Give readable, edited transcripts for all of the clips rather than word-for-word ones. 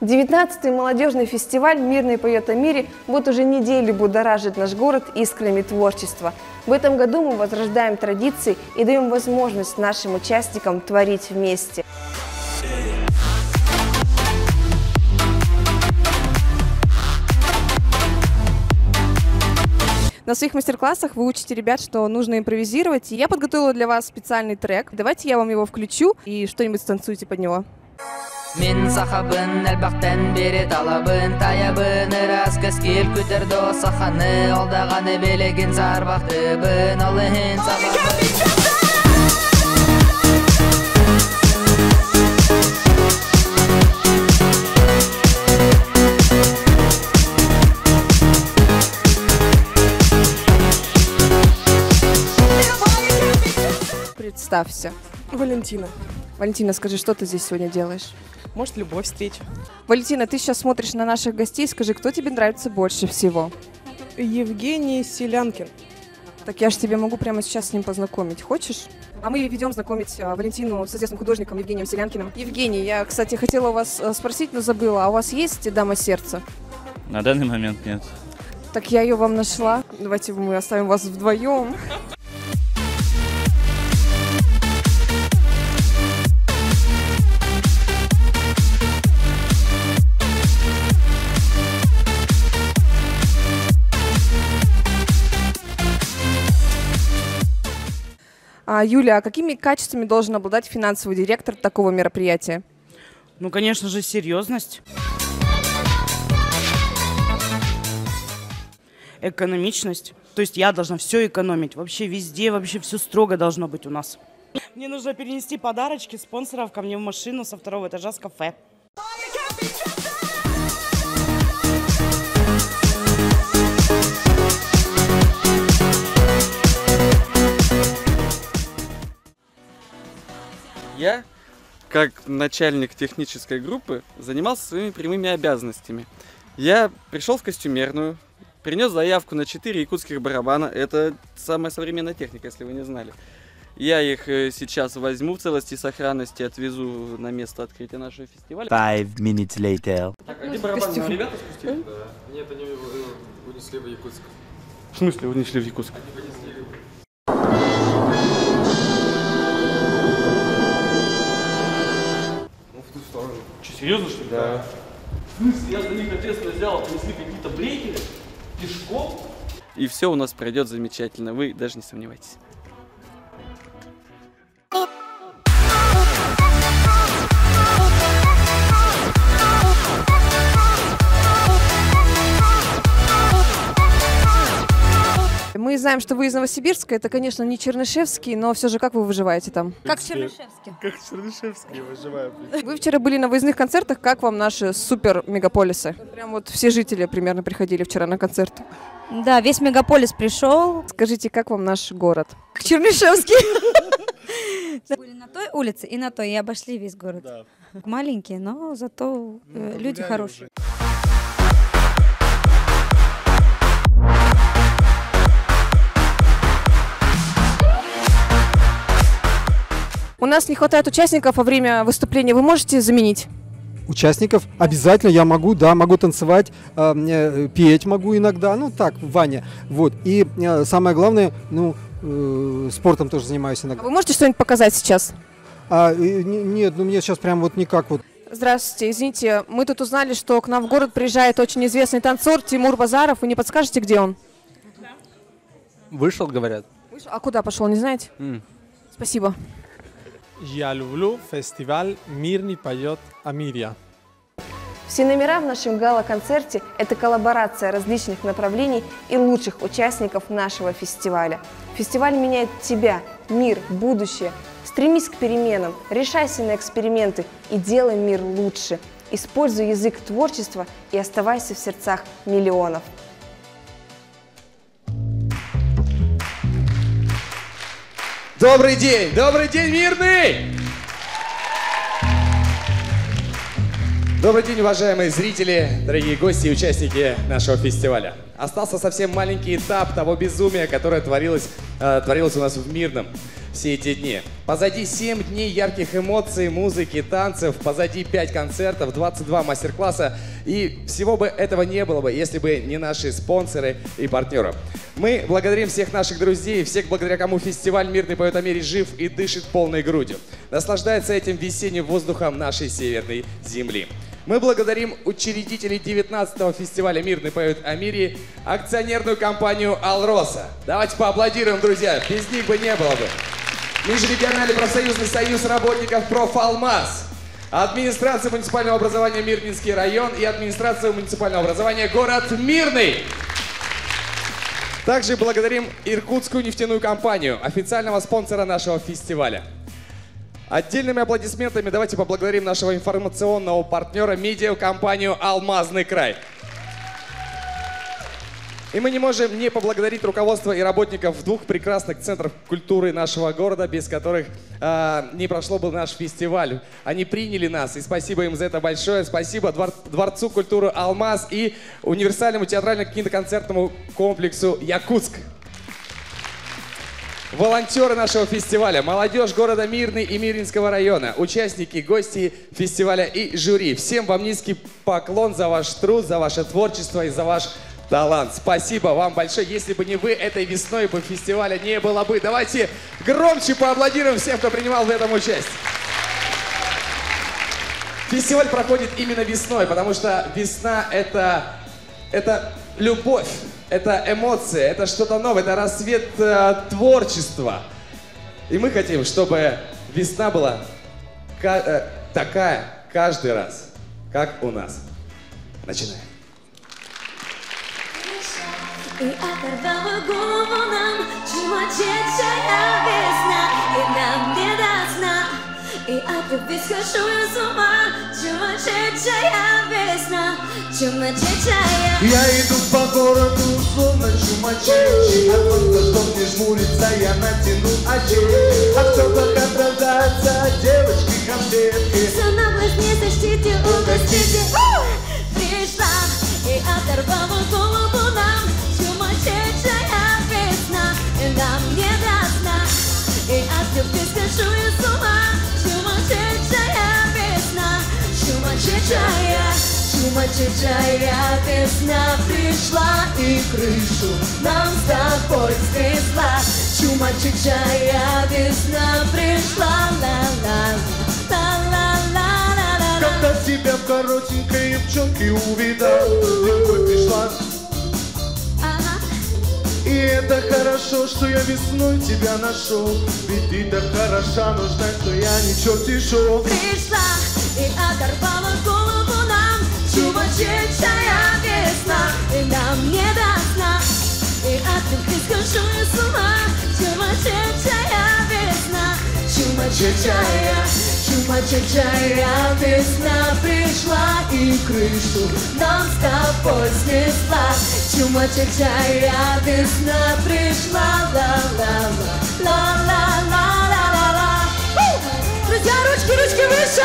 19-й молодежный фестиваль «Мирный поет о мире» вот уже неделю будоражит наш город искрами творчества. В этом году мы возрождаем традиции и даем возможность нашим участникам творить вместе. На своих мастер-классах вы учите ребят, что нужно импровизировать. И я подготовила для вас специальный трек. Давайте я вам его включу и что-нибудь станцуйте под него. Мен сахабын әлбақтан бері талабын таябын ырас көскел көтерді саханы алдағаны белеген зарбақтыбын алыхын сабабын. Представься. Валентина. Валентина, скажи, что ты здесь сегодня делаешь? Может, любовь встреча. Валентина, ты сейчас смотришь на наших гостей. Скажи, кто тебе нравится больше всего? Евгений Селянкин. Так я же тебе могу прямо сейчас с ним познакомить. Хочешь? А мы ведем знакомить Валентину с известным художником Евгением Селянкиным. Евгений, я, кстати, хотела у вас спросить, но забыла. А у вас есть дама сердца? На данный момент нет. Так я ее вам нашла. Давайте мы оставим вас вдвоем. Юля, а какими качествами должен обладать финансовый директор такого мероприятия? Ну, конечно же, серьезность. Экономичность. То есть я должна все экономить. Вообще везде, вообще все строго должно быть у нас. Мне нужно перенести подарочки спонсоров ко мне в машину со 2-го этажа с кафе. Я, как начальник технической группы, занимался своими прямыми обязанностями. Я пришел в костюмерную, принес заявку на 4 якутских барабана. Это самая современная техника, если вы не знали. Я их сейчас возьму в целости и сохранности, отвезу на место открытия нашего фестиваля. 5 minutes later. Так, а где барабаны ребята спустили? Да. Нет, они унесли в Якутск. В смысле унесли в Якутск? Серьезно, что ли? Да. В смысле? Я за них ответственность взял, принесли какие-то брейкеры, пешком. И все у нас пройдет замечательно, вы даже не сомневайтесь. Мы знаем, что вы из Новосибирска. Это, конечно, не Чернышевский, но все же как вы выживаете там? Как Чернышевский. Как Чернышевский выживаем. Вы вчера были на выездных концертах. Как вам наши супер-мегаполисы? Прям вот все жители примерно приходили вчера на концерт. Да, весь мегаполис пришел. Скажите, как вам наш город? Как Чернышевский. Были на той улице и на той, и обошли весь город. Да. Маленькие, но зато люди хорошие. У нас не хватает участников во время выступления. Вы можете заменить? Участников обязательно я могу, да, могу танцевать, петь могу иногда, ну так, Ваня, вот. И самое главное, ну, спортом тоже занимаюсь иногда. Вы можете что-нибудь показать сейчас? Нет, ну мне сейчас прям вот никак вот. Здравствуйте, извините, мы тут узнали, что к нам в город приезжает очень известный танцор Тимур Базаров. Вы не подскажете, где он? Вышел, говорят. Вышел? А куда пошел, не знаете? Спасибо. Я люблю фестиваль «Мирный поет о мире». Все номера в нашем гала-концерте – это коллаборация различных направлений и лучших участников нашего фестиваля. Фестиваль меняет тебя, мир, будущее. Стремись к переменам, решайся на эксперименты и делай мир лучше. Используй язык творчества и оставайся в сердцах миллионов. Добрый день, Мирный! Добрый день, уважаемые зрители, дорогие гости и участники нашего фестиваля. Остался совсем маленький этап того безумия, которое творилось у нас в Мирном все эти дни. Позади 7 дней ярких эмоций, музыки, танцев, позади 5 концертов, 22 мастер-класса. И всего бы этого не было бы, если бы не наши спонсоры и партнеры. Мы благодарим всех наших друзей, всех, благодаря кому фестиваль «Мирный поет о мире» жив и дышит полной грудью. Наслаждается этим весенним воздухом нашей северной земли. Мы благодарим учредителей 19-го фестиваля «Мирный поет о мире», акционерную компанию «Алроса». Давайте поаплодируем, друзья, без них бы не было бы. Межрегиональный профсоюзный союз работников «Профалмаз», администрация муниципального образования Мирнинский район и администрация муниципального образования город Мирный. Также благодарим Иркутскую нефтяную компанию, официального спонсора нашего фестиваля. Отдельными аплодисментами давайте поблагодарим нашего информационного партнера, медиакомпанию «Алмазный край». И мы не можем не поблагодарить руководство и работников двух прекрасных центров культуры нашего города, без которых не прошло бы наш фестиваль. Они приняли нас, и спасибо им за это большое. Спасибо Дворцу культуры «Алмаз» и универсальному театрально-киноконцертному комплексу «Якутск». Волонтеры нашего фестиваля, молодежь города Мирный и Мирнинского района, участники, гости фестиваля и жюри. Всем вам низкий поклон за ваш труд, за ваше творчество и за ваш талант. Спасибо вам большое. Если бы не вы, этой весной бы фестиваля не было бы. Давайте громче поаплодируем всем, кто принимал в этом участие. Фестиваль проходит именно весной, потому что весна это любовь. Это эмоции, это что-то новое, это рассвет творчества. И мы хотим, чтобы весна была такая каждый раз, как у нас. Начинаем. И оторвала голову нам сумасшедшая весна, и нам не до сна. И от любви схожу я с ума, сумасшедшая весна, сумасшедшая. Я иду по городу, словно сумасшедший. От солнца, чтоб не жмуриться, я натяну очки. От стеклах отражаются девочки-конфетки. За наглость не сочтите, угостите. Пришла и оторвала голову нам сумасшедшая весна, и нам не до сна. И от любви схожу я с ума, сумасшедшая весна, сумасшедшая, сумасшедшая весна пришла и крышу нам с тобой снесла. Сумасшедшая весна пришла, ла-ла-ла-ла-ла-ла-ла. Когда тебя в коротенькой юбчонке увидал, легко пришла. И это хорошо, что я весной тебя нашел. Ведь ты так хороша, нужна, что я не черти шел. Пришла и оторвала голову нам сумасшедшая весна, и нам не до сна. И от любви схожу я с ума, сумасшедшая весна, сумасшедшая, сумасшедшая весна пришла и крышу нам с тобой снесла. Сумасшедшая весна пришла, ла-ла-ла, ла-ла-ла-ла-ла-ла. Друзья, ручки, ручки выше!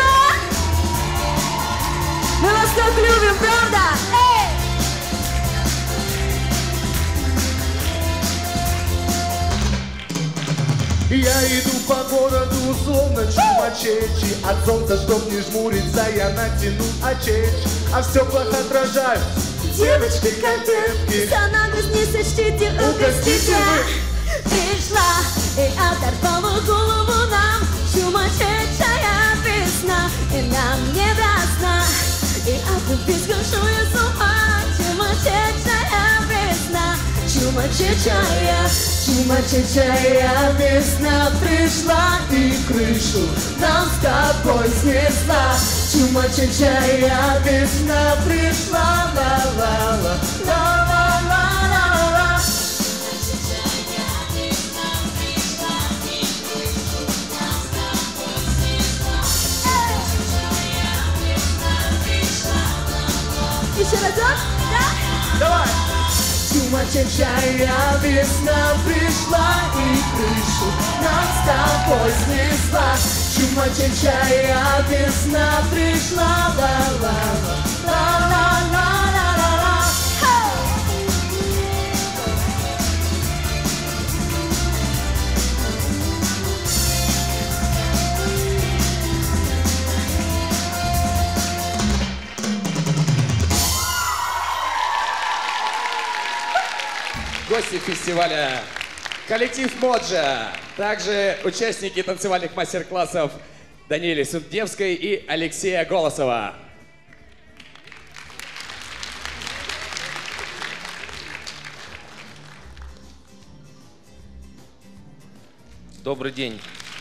Мы вас так любим, правда? Эй! Я иду по городу, словно чумачечи. От солнца, чтоб не жмуриться, я натяну очечь. А в стеклах отражают девочки-конфетки. За наглость не сочтите, угостите. Пришла и оторвала голову нам сумасшедшая весна, и нам не до сна. И от любви схожу я с ума, сумасшедшая весна, сумасшедшая, сумасшедшая весна пришла и крышу нам с тобой снесла. Сумасшедшая весна пришла, ла-ла-ла, ла-ла-ла-ла-ла. Еще разок? Да? Давай! Сумасшедшая весна пришла и крышу нам с тобой снесла. Чумачечая весна пришла, ла-ла-ла-ла-ла-ла-ла. Гости фестиваля коллектив Моджа, также участники танцевальных мастер-классов Даниэля Сундевской и Алексея Голосова. Добрый день,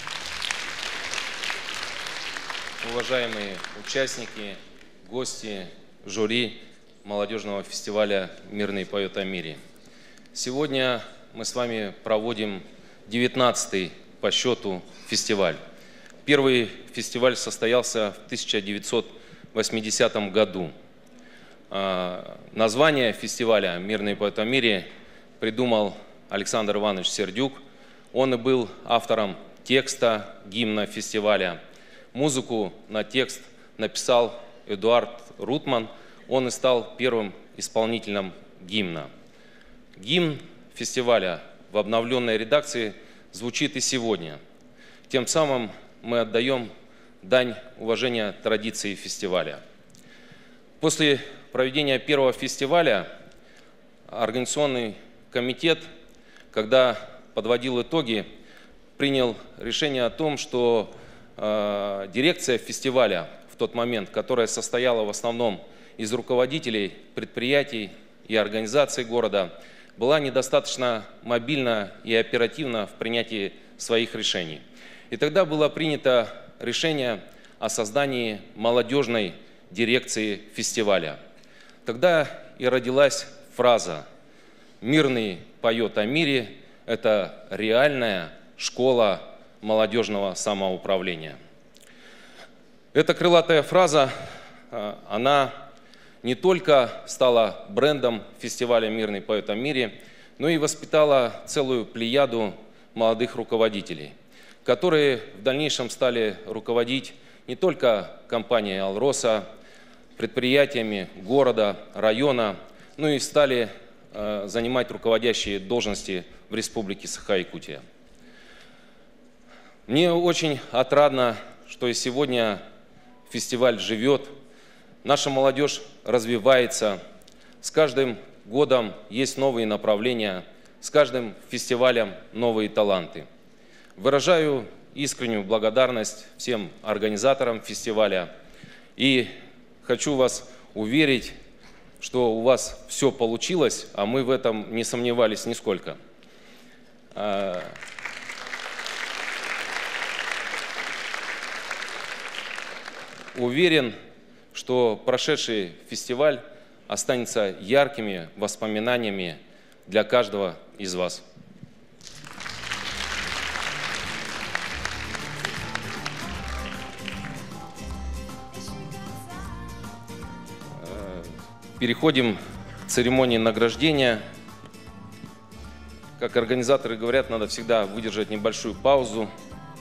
уважаемые участники, гости, жюри молодежного фестиваля «Мирный поет о мире». Сегодня мы с вами проводим 19-й по счету фестиваль. Первый фестиваль состоялся в 1980 году. Название фестиваля «Мирный поэт о мире» придумал Александр Иванович Сердюк. Он и был автором текста гимна фестиваля. Музыку на текст написал Эдуард Рутман. Он и стал первым исполнителем гимна. Гимн фестиваля в обновленной редакции звучит и сегодня. Тем самым мы отдаем дань уважения традиции фестиваля. После проведения первого фестиваля организационный комитет, когда подводил итоги, принял решение о том, что дирекция фестиваля в тот момент, которая состояла в основном из руководителей предприятий и организаций города, была недостаточно мобильна и оперативна в принятии своих решений. И тогда было принято решение о создании молодежной дирекции фестиваля. Тогда и родилась фраза «Мирный поет о мире» – это реальная школа молодежного самоуправления. Эта крылатая фраза, она не только стала брендом фестиваля «Мирный поэт о мире», но и воспитала целую плеяду молодых руководителей, которые в дальнейшем стали руководить не только компанией «Алроса», предприятиями города, района, но и стали занимать руководящие должности в Республике Саха-Якутия. Мне очень отрадно, что и сегодня фестиваль живет, наша молодежь развивается, с каждым годом есть новые направления, с каждым фестивалем новые таланты. Выражаю искреннюю благодарность всем организаторам фестиваля и хочу вас уверить, что у вас все получилось, а мы в этом не сомневались нисколько. Уверен, что прошедший фестиваль останется яркими воспоминаниями для каждого из вас. Переходим к церемонии награждения. Как организаторы говорят, надо всегда выдержать небольшую паузу.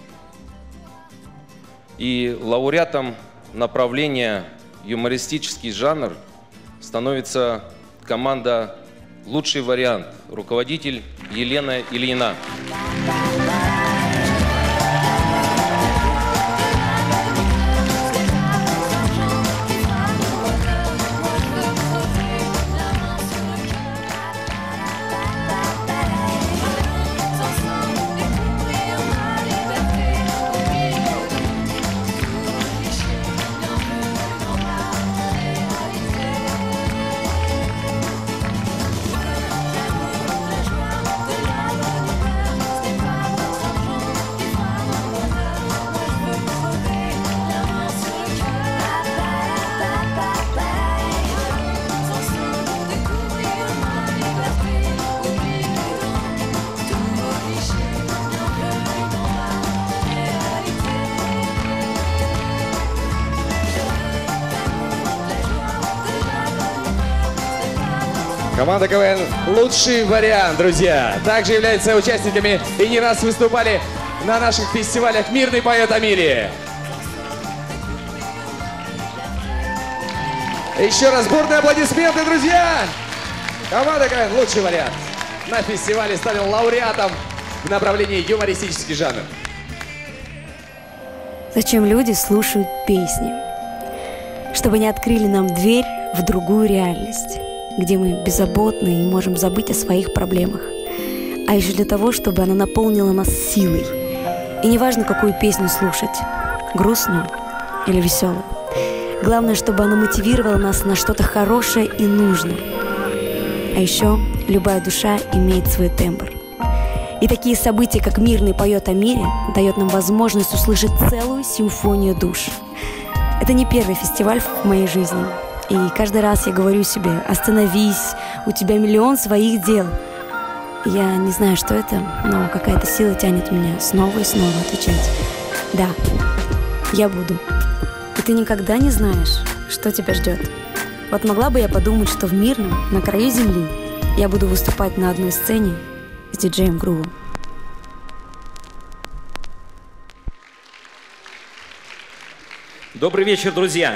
И лауреатом направления юмористический жанр становится команда «Лучший вариант», руководитель Елена Ильина. Команда КВН «Лучший вариант», друзья. Также являются участниками и не раз выступали на наших фестивалях «Мирный поет о мире». Еще раз бурные аплодисменты, друзья! Команда КВН «Лучший вариант» на фестивале стал лауреатом в направлении юмористический жанр. Зачем люди слушают песни? Чтобы они открыли нам дверь в другую реальность, где мы беззаботны и можем забыть о своих проблемах. А еще для того, чтобы она наполнила нас силой. И неважно, какую песню слушать, грустную или веселую. Главное, чтобы она мотивировала нас на что-то хорошее и нужное. А еще любая душа имеет свой тембр. И такие события, как «Мирный поет о мире», дает нам возможность услышать целую симфонию душ. Это не первый фестиваль в моей жизни. И каждый раз я говорю себе: остановись, у тебя миллион своих дел. Я не знаю, что это, но какая-то сила тянет меня снова и снова отвечать: да, я буду. И ты никогда не знаешь, что тебя ждет. Вот могла бы я подумать, что в Мирном, на краю земли, я буду выступать на одной сцене с диджеем Грувом. Добрый вечер, друзья!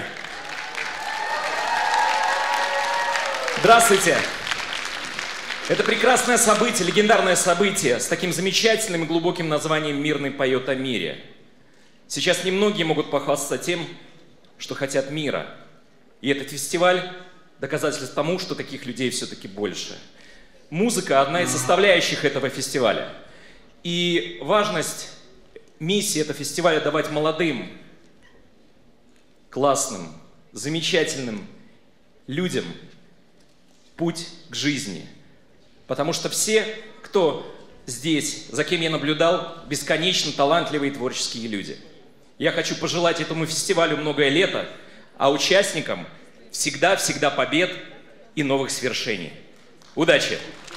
Здравствуйте! Это прекрасное событие, легендарное событие с таким замечательным и глубоким названием «Мирный поет о мире». Сейчас немногие могут похвастаться тем, что хотят мира. И этот фестиваль – доказательство тому, что таких людей все-таки больше. Музыка – одна из составляющих этого фестиваля. И важность миссии этого фестиваля – давать молодым, классным, замечательным людям путь к жизни. Потому что все, кто здесь, за кем я наблюдал, бесконечно талантливые и творческие люди. Я хочу пожелать этому фестивалю многое лето, а участникам всегда-всегда побед и новых свершений. Удачи!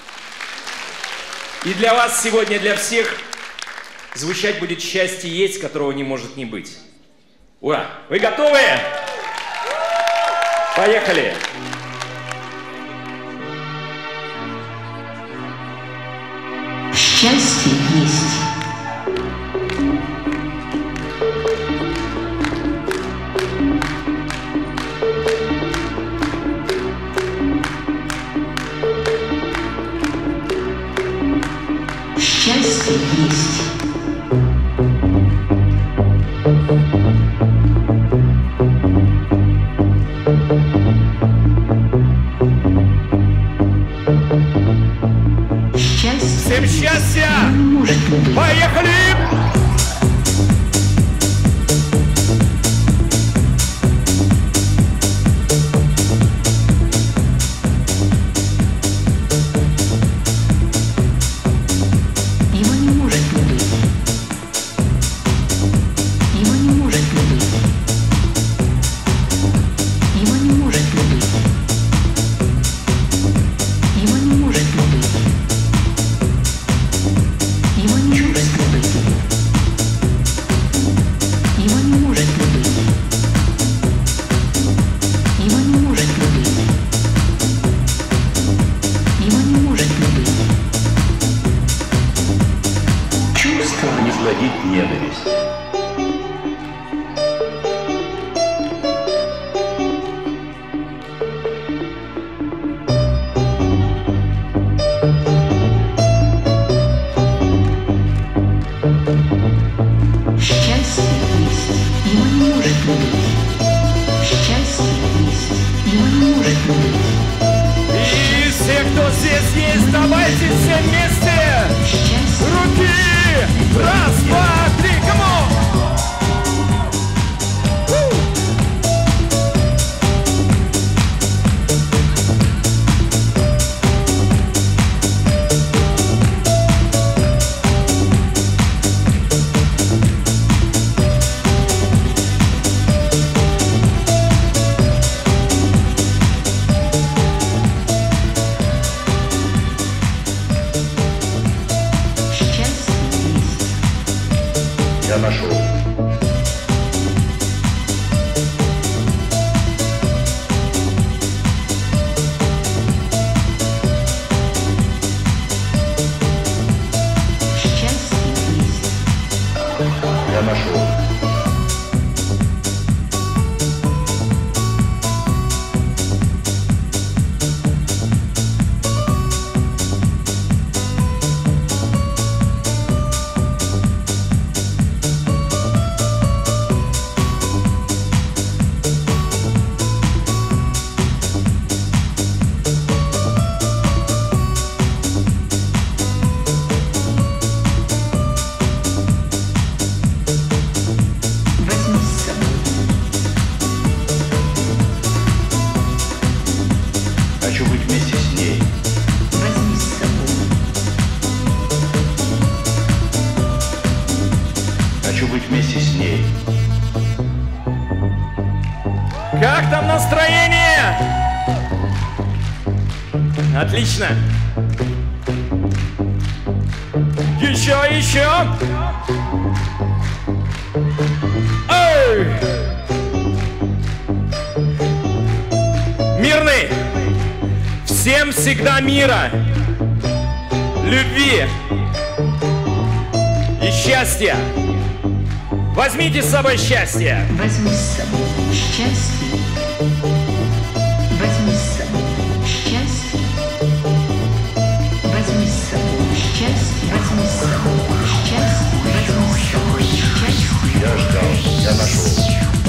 И для вас сегодня, для всех, звучать будет «Счастье есть, которого не может не быть». Ура! Вы готовы? Поехали! Счастье есть. Счастье есть. Всем счастья! Поехали! Его не может не быть. Его не может не быть. Его не может не быть. Его не может не быть. Его не может не быть. Его не может не быть. Его не может не быть. Его не может не быть. Чувство не плодит ненависть. Счастье есть. Его не может не быть. Счастье есть. Его не может не быть. И все, кто здесь есть, давайте все вместе! Руки! Раз, два, три, камон! Я нашел. Счастье есть. нашу. Хочу быть вместе с ней. Возьми с собой. Хочу быть вместе с ней. Как там настроение? Отлично. Еще. Эй! Мирный! Всем всегда мира, любви и счастья. Возьмите с собой счастье. Возьми с собой счастье. Возьми с собой счастье. Возьми с собой счастье. Возьми с собой счастье. Возьми с собой счастье. Я ждал, я нашел.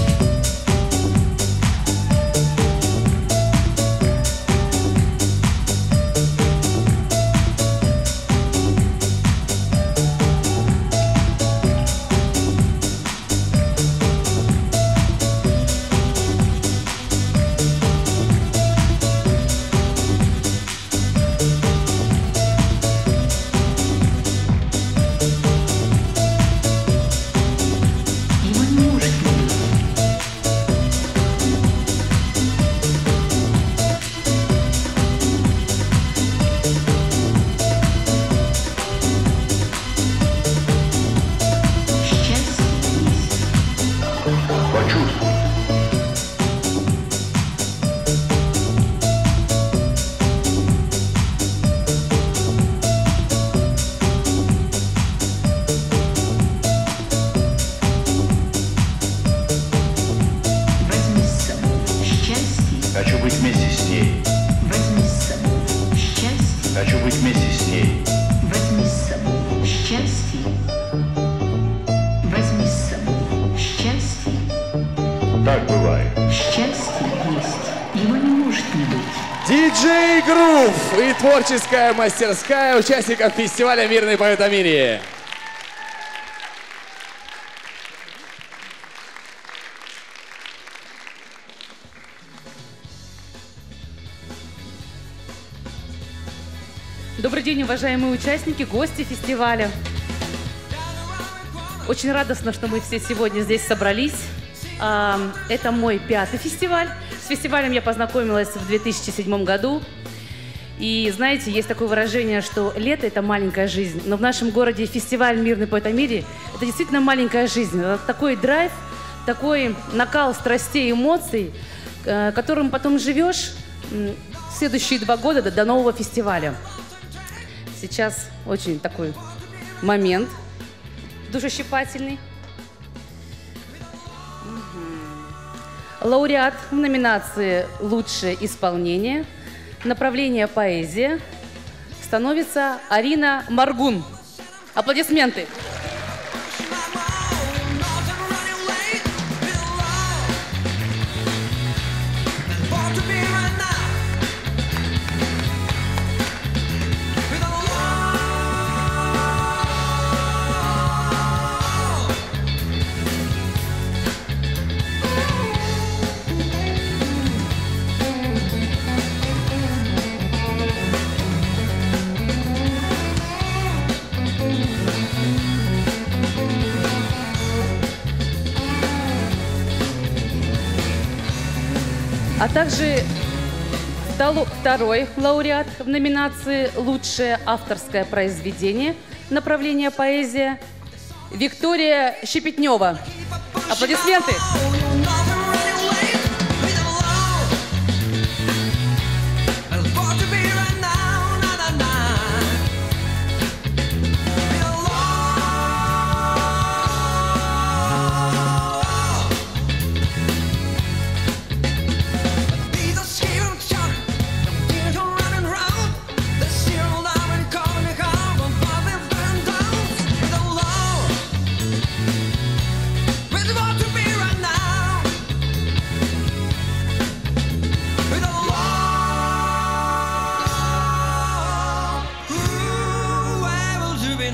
Его не может не быть. Счастье есть. Почувствуй. Возьми с собой счастье. Хочу быть вместе с ней. Возьми с собой счастье. Хочу быть вместе с ней. Возьми с собой счастье. Возьми с собой счастье. Так бывает. Счастье есть. Его не может не быть. Диджей Грув и творческая мастерская участников фестиваля «Мирный поэт о мире». Добрый день, уважаемые участники, гости фестиваля. Очень радостно, что мы все сегодня здесь собрались. Это мой 5-й фестиваль. С фестивалем я познакомилась в 2007 году. И знаете, есть такое выражение, что лето – это маленькая жизнь. Но в нашем городе фестиваль «Мирный поэт о мире» – это действительно маленькая жизнь. Это такой драйв, такой накал страстей и эмоций, которым потом живешь следующие 2 года до нового фестиваля. Сейчас очень такой момент душещипательный. Лауреат в номинации «Лучшее исполнение», направление «Поэзия» становится Арина Маргун. Аплодисменты. А также второй лауреат в номинации «Лучшее авторское произведение», направление «Поэзия» Виктория Щепетнева. Аплодисменты!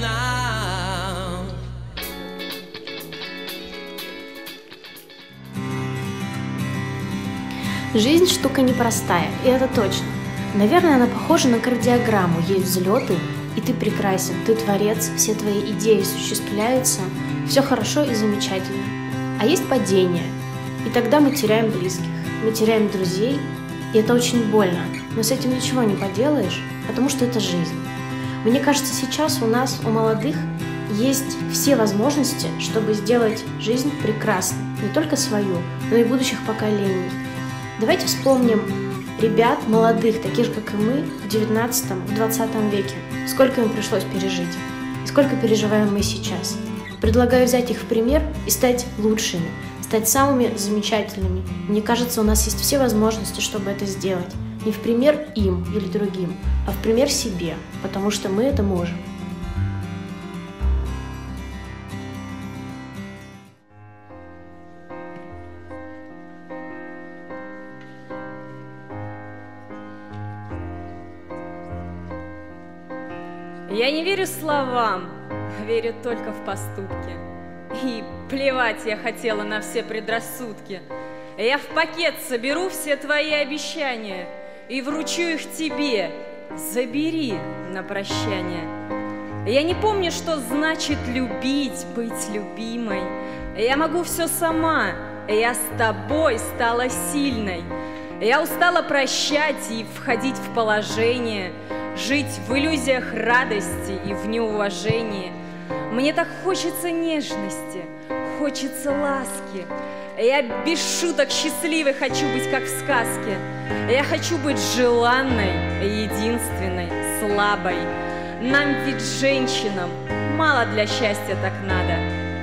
now. Жизнь штука непростая, и это точно. Наверное, она похожа на кардиограмму. Есть взлеты, и ты прекрасен, ты творец, все твои идеи осуществляются, все хорошо и замечательно. А есть падение, и тогда мы теряем близких, мы теряем друзей, и это очень больно. Но с этим ничего не поделаешь, потому что это жизнь. Мне кажется, сейчас у нас, у молодых, есть все возможности, чтобы сделать жизнь прекрасной. Не только свою, но и будущих поколений. Давайте вспомним ребят молодых, таких же, как и мы, в 19 в 20 веке. Сколько им пришлось пережить, и сколько переживаем мы сейчас. Предлагаю взять их в пример и стать лучшими, стать самыми замечательными. Мне кажется, у нас есть все возможности, чтобы это сделать. Не в пример им или другим, а в пример себе, потому что мы это можем. Я не верю словам, верю только в поступки. И плевать я хотела на все предрассудки. Я в пакет соберу все твои обещания и вручу их тебе. Забери на прощание. Я не помню, что значит любить, быть любимой. Я могу все сама, я с тобой стала сильной. Я устала прощать и входить в положение, жить в иллюзиях радости и в неуважении. Мне так хочется нежности, хочется ласки. Я без шуток счастливой хочу быть, как в сказке. Я хочу быть желанной, единственной, слабой. Нам ведь, женщинам, мало для счастья так надо.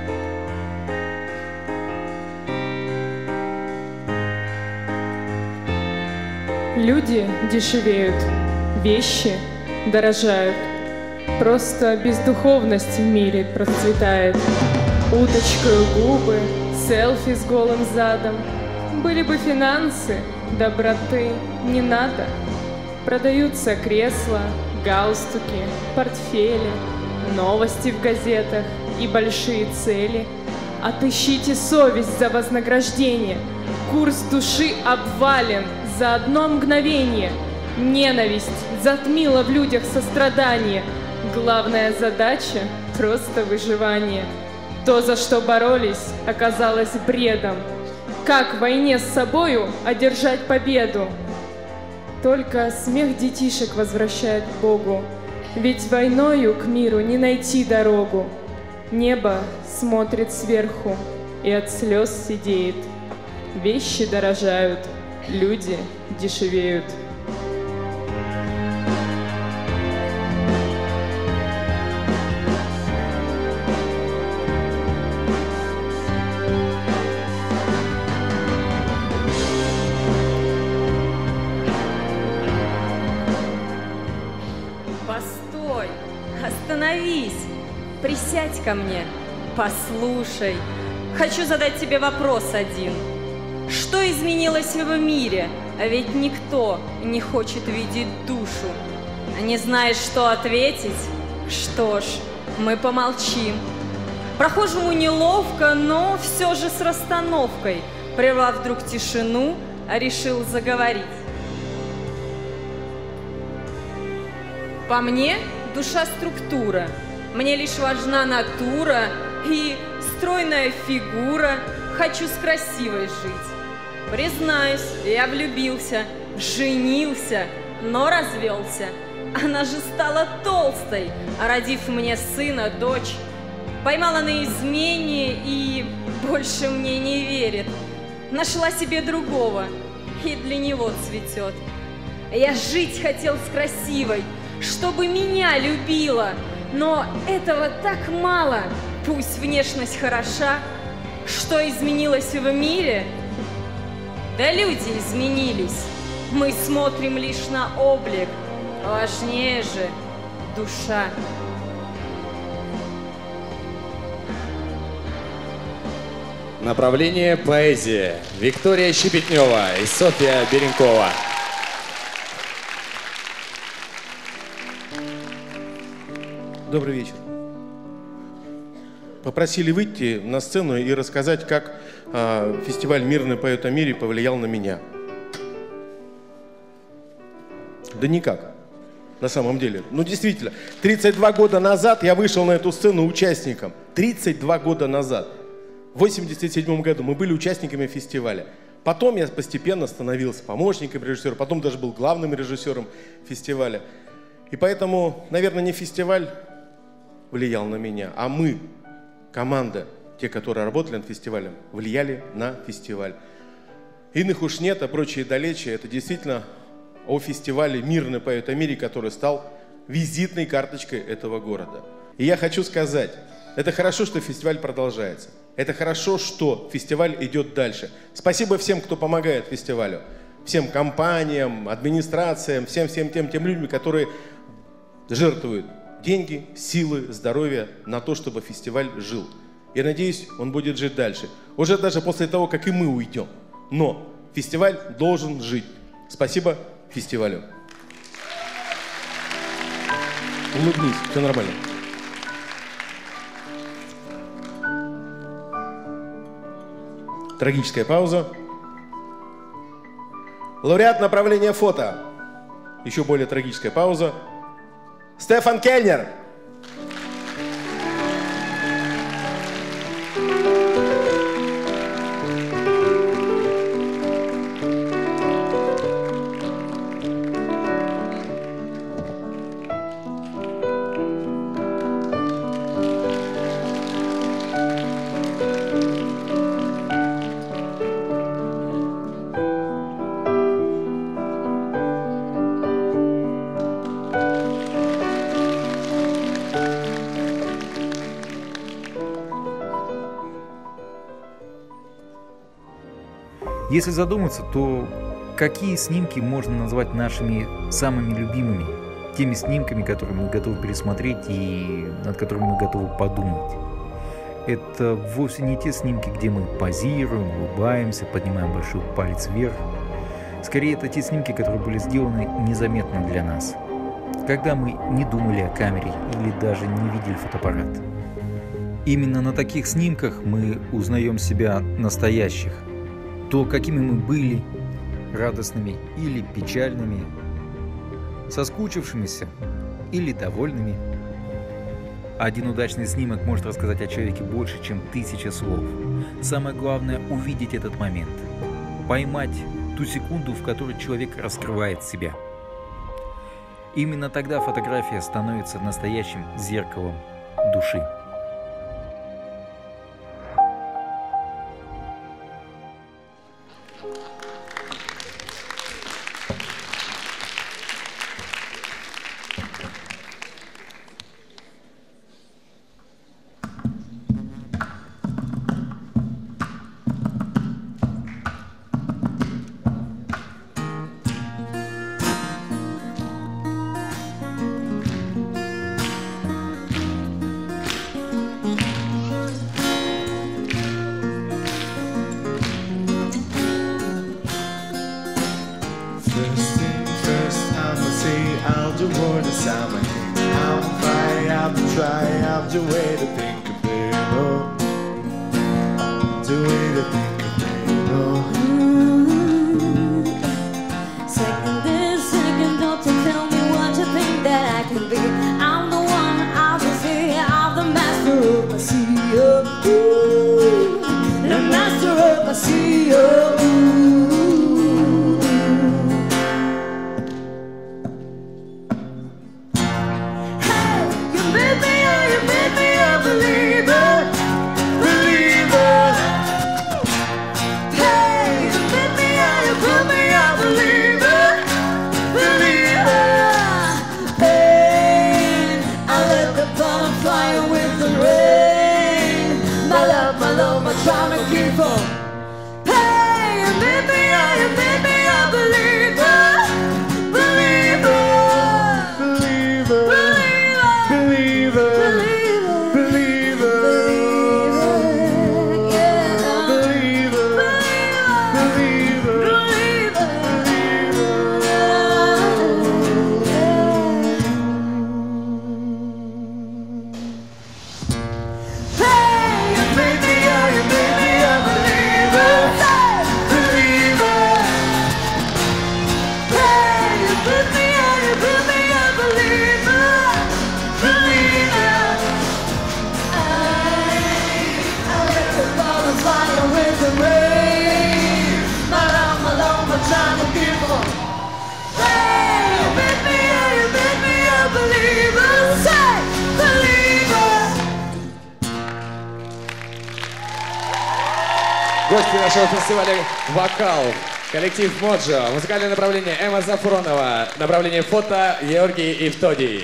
Люди дешевеют, вещи дорожают. Просто бездуховность в мире процветает. Уточкою губы, селфи с голым задом. Были бы финансы, доброты не надо. Продаются кресла, галстуки, портфели, новости в газетах и большие цели. Отыщите совесть за вознаграждение. Курс души обвален за одно мгновение. Ненависть затмила в людях сострадание. Главная задача — просто выживание. То, за что боролись, оказалось бредом. Как в войне с собою одержать победу? Только смех детишек возвращает к Богу. Ведь войною к миру не найти дорогу. Небо смотрит сверху и от слез сидеет. Вещи дорожают, люди дешевеют. Постой, остановись, присядь ко мне, послушай. Хочу задать тебе вопрос один. Что изменилось в мире? А ведь никто не хочет видеть душу. Не знаешь, что ответить? Что ж, мы помолчим. Прохожему неловко, но все же с расстановкой. Прервав вдруг тишину, решил заговорить. По мне, душа структура. Мне лишь важна натура и стройная фигура. Хочу с красивой жить. Признаюсь, я влюбился, женился, но развелся. Она же стала толстой, родив мне сына, дочь. Поймала на измене и больше мне не верит. Нашла себе другого, и для него цветет. Я жить хотел с красивой, чтобы меня любила. Но этого так мало, пусть внешность хороша. Что изменилось в мире? Да люди изменились. Мы смотрим лишь на облик. Важнее же душа. Направление поэзия. Виктория Щепетнева и Софья Беренкова. Добрый вечер. попросили выйти на сцену и рассказать, как фестиваль «Мирный поет о мире» повлиял на меня. Да никак, на самом деле. Ну, действительно, 32 года назад я вышел на эту сцену участником. 32 года назад. В 1987 году мы были участниками фестиваля. Потом я постепенно становился помощником режиссера, потом даже был главным режиссером фестиваля. И поэтому, наверное, не фестиваль влиял на меня, а мы, команда, те, которые работали над фестивалем, влияли на фестиваль. Иных уж нет, а прочие далече. Это действительно о фестивале «Мирный поет о мире», который стал визитной карточкой этого города. И я хочу сказать, это хорошо, что фестиваль продолжается. Это хорошо, что фестиваль идет дальше. Спасибо всем, кто помогает фестивалю. Всем компаниям, администрациям, всем тем людям, которые жертвуют деньги, силы, здоровье на то, чтобы фестиваль жил. Я надеюсь, он будет жить дальше. Уже даже после того, как и мы уйдем. Но фестиваль должен жить. Спасибо фестивалю. Улыбнись, все нормально. Трагическая пауза. Лауреат направления фото. Еще более трагическая пауза. Стефан Кельнер. Если задуматься, то какие снимки можно назвать нашими самыми любимыми? Теми снимками, которые мы готовы пересмотреть и над которыми мы готовы подумать. Это вовсе не те снимки, где мы позируем, улыбаемся, поднимаем большой палец вверх. Скорее, это те снимки, которые были сделаны незаметно для нас. Когда мы не думали о камере или даже не видели фотоаппарат. Именно на таких снимках мы узнаем себя настоящих. То, какими мы были, радостными или печальными, соскучившимися или довольными. Один удачный снимок может рассказать о человеке больше, чем 1000 слов. Самое главное – увидеть этот момент, поймать ту секунду, в которой человек раскрывает себя. Именно тогда фотография становится настоящим зеркалом души. Hey! Гости нашего фестиваля «Вокал». Коллектив Моджо. Музыкальное направление Эмма Зафронова. Направление фото Георгий Ивтодий.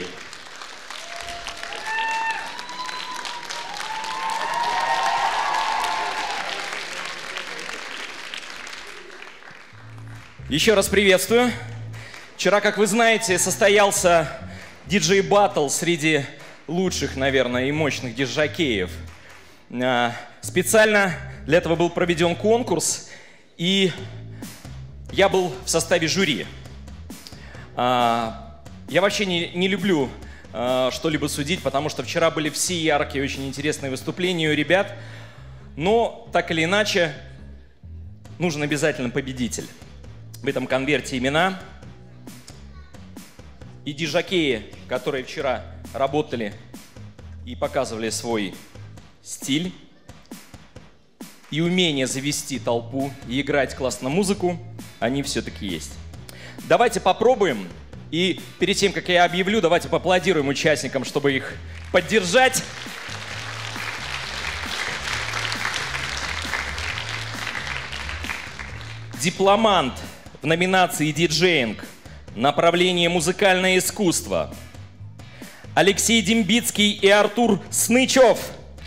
Еще раз приветствую. Вчера, как вы знаете, состоялся диджей-баттл среди лучших, наверное, и мощных диджакеев. Специально для этого был проведен конкурс, и я был в составе жюри. Я вообще не люблю что-либо судить, потому что вчера были все яркие, очень интересные выступления у ребят. Но, так или иначе, нужен обязательно победитель. В этом конверте имена. И диджакеи, которые вчера работали и показывали свой стиль, и умение завести толпу и играть классно музыку, они все-таки есть. Давайте попробуем. И перед тем, как я объявлю, давайте поаплодируем участникам, чтобы их поддержать. Дипломант в номинации «Диджеинг», направление «Музыкальное искусство». Алексей Дембицкий и Артур Снычев.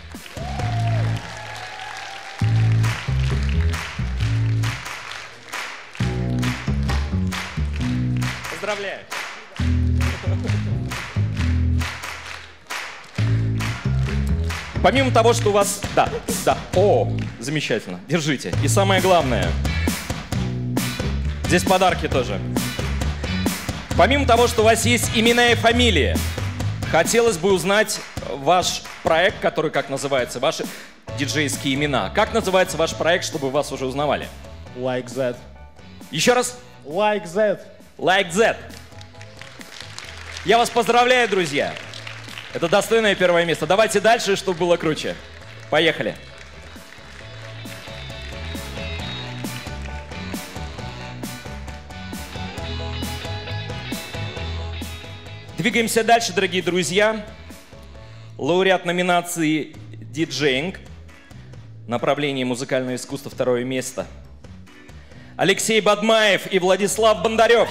Поздравляю. Помимо того, что у вас... Да. О, замечательно. Держите. И самое главное. Здесь подарки тоже. Помимо того, что у вас есть имена и фамилии, хотелось бы узнать ваш проект, который как называется, ваши диджейские имена. Как называется ваш проект, чтобы вас уже узнавали? Like that. Еще раз? Like that. Like that. Я вас поздравляю, друзья. Это достойное первое место. Давайте дальше, чтобы было круче. Поехали. Двигаемся дальше, дорогие друзья. Лауреат номинации «Диджеинг», направление «Музыкальное искусство», второе место. Алексей Бадмаев и Владислав Бондарев.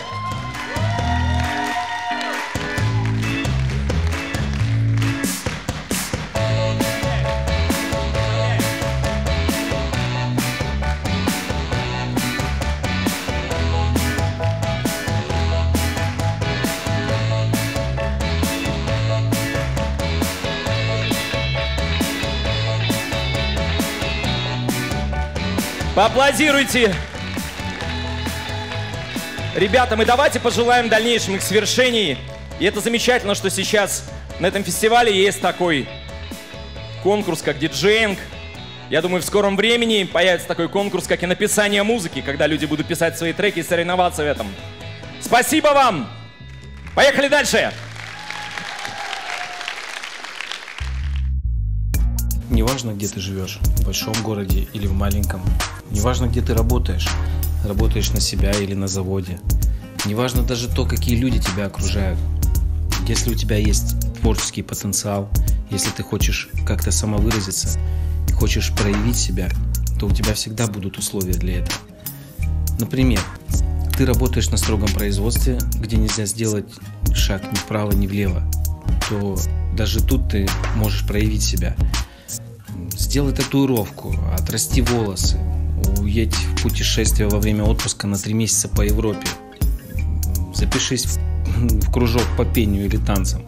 Поаплодируйте ребятам и давайте пожелаем дальнейших их свершений. И это замечательно, что сейчас на этом фестивале есть такой конкурс, как диджеинг. Я думаю, в скором времени появится такой конкурс, как и написание музыки, когда люди будут писать свои треки и соревноваться в этом. Спасибо вам! Поехали дальше! Неважно, где ты живешь, в большом городе или в маленьком. Неважно, где ты работаешь на себя или на заводе. Неважно даже то, какие люди тебя окружают. Если у тебя есть творческий потенциал, если ты хочешь как-то самовыразиться и хочешь проявить себя, то у тебя всегда будут условия для этого. Например, ты работаешь на строгом производстве, где нельзя сделать шаг ни вправо, ни влево, то даже тут ты можешь проявить себя. Сделай татуировку, отрасти волосы, уедь в путешествие во время отпуска на 3 месяца по Европе. Запишись в кружок по пению или танцам.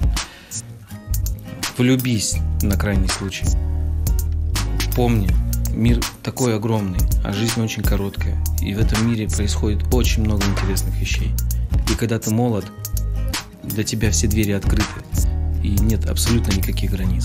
Влюбись на крайний случай. Помни, мир такой огромный, а жизнь очень короткая. И в этом мире происходит очень много интересных вещей. И когда ты молод, для тебя все двери открыты. И нет абсолютно никаких границ.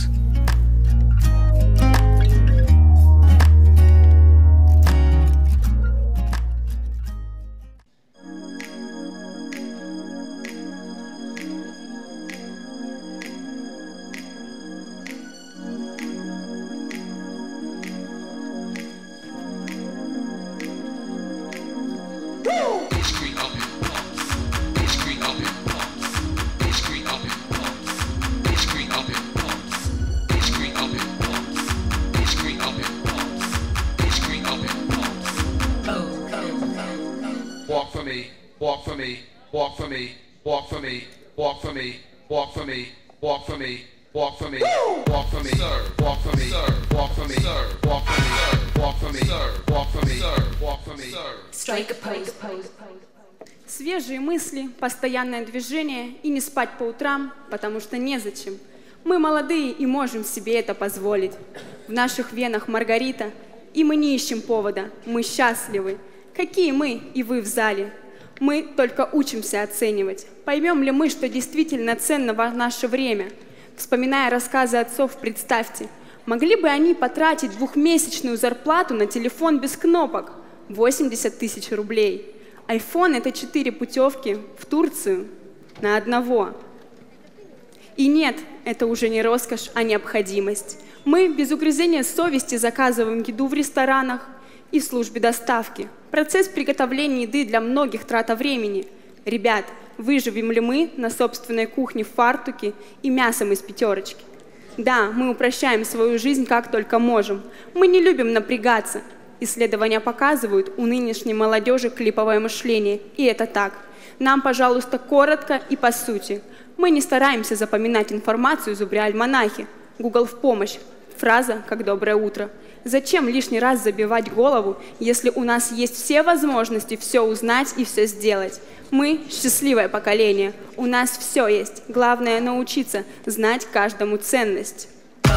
walk for me, walk for me, walk for me, walk for me, walk for me, walk for me, walk for me, walk for me, walk for me, walk for me, walk for me, walk for me, walk for me. Strike a pose. Свежие мысли, постоянное движение и не спать по утрам, потому что незачем. Мы молодые и можем себе это позволить. В наших венах Маргарита, и мы не ищем повода, мы счастливы. Какие мы и вы в зале? Мы только учимся оценивать. Поймем ли мы, что действительно ценно наше время? Вспоминая рассказы отцов, представьте, могли бы они потратить двухмесячную зарплату на телефон без кнопок? 80 тысяч рублей. Айфон — это 4 путевки в Турцию на одного. И нет, это уже не роскошь, а необходимость. Мы без угрызения совести заказываем еду в ресторанах и в службе доставки. Процесс приготовления еды для многих трата времени. Ребят, выживем ли мы на собственной кухне в фартуке и мясом из пятерочки? Да, мы упрощаем свою жизнь как только можем. Мы не любим напрягаться. Исследования показывают, у нынешней молодежи клиповое мышление. И это так. Нам, пожалуйста, коротко и по сути. Мы не стараемся запоминать информацию, зубря альманахи. Google в помощь. Фраза «как доброе утро». Зачем лишний раз забивать голову, если у нас есть все возможности все узнать и все сделать? Мы – счастливое поколение. У нас все есть. Главное – научиться знать каждому ценность.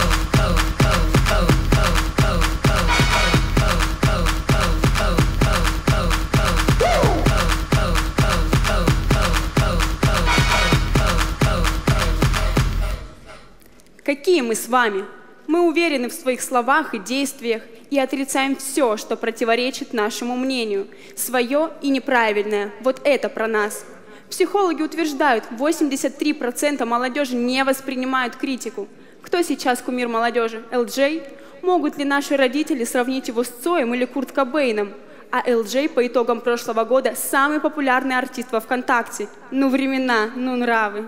Какие мы с вами? Мы уверены в своих словах и действиях и отрицаем все, что противоречит нашему мнению. Свое и неправильное. Вот это про нас. Психологи утверждают, 83% молодежи не воспринимают критику. Кто сейчас кумир молодежи? LJ? Могут ли наши родители сравнить его с Цоем или Курт Кобейном? А LJ по итогам прошлого года самый популярный артист во ВКонтакте. Ну времена, ну нравы.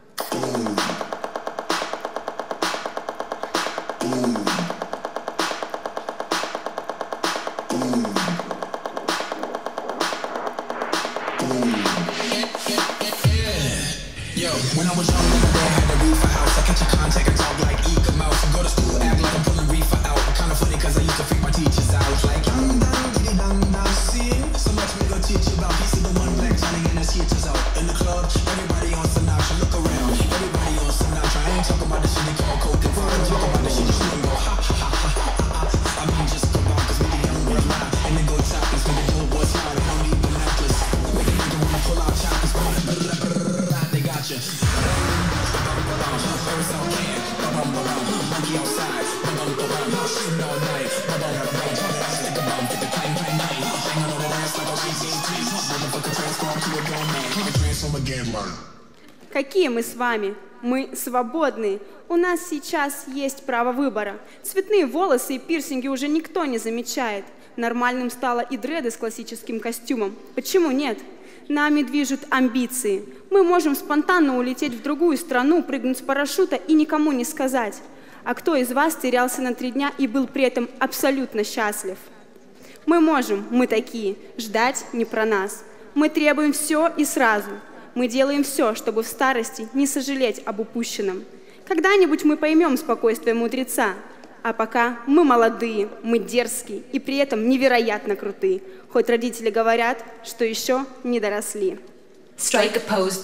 When I was young, I had a reefer house. I catch a contact and talk like Ika Mouse. Go to school, act like I'm pulling reefer out. Kind of funny cause I used to freak my teachers out. Like, dum dum, diddy dum dum, see? So much we gonna teach you about. Piece of the one black Johnny and his hitters out. In the club, everybody on Sinatra. Look around, everybody on Sinatra. I ain't talking about the shit they call coke and fire. I'm talking about the shit you swing go ha ha ha ha ha ha. I mean just come out cause we the young boys lie. And they go topless when the old boys lie. They don't need the necklace. When they nigga wanna pull out choppers, they got you. Какие мы с вами? Мы свободные. У нас сейчас есть право выбора. Цветные волосы и пирсинги уже никто не замечает. Нормальным стало и дреды с классическим костюмом. Почему нет? Нами движут амбиции. Мы можем спонтанно улететь в другую страну, прыгнуть с парашюта и никому не сказать. А кто из вас терялся на 3 дня и был при этом абсолютно счастлив? Мы можем, мы такие, ждать не про нас. Мы требуем все и сразу. Мы делаем все, чтобы в старости не сожалеть об упущенном. Когда-нибудь мы поймем спокойствие мудреца. А пока мы молодые, мы дерзкие и при этом невероятно крутые. Хоть родители говорят, что еще не доросли. Strike a pose.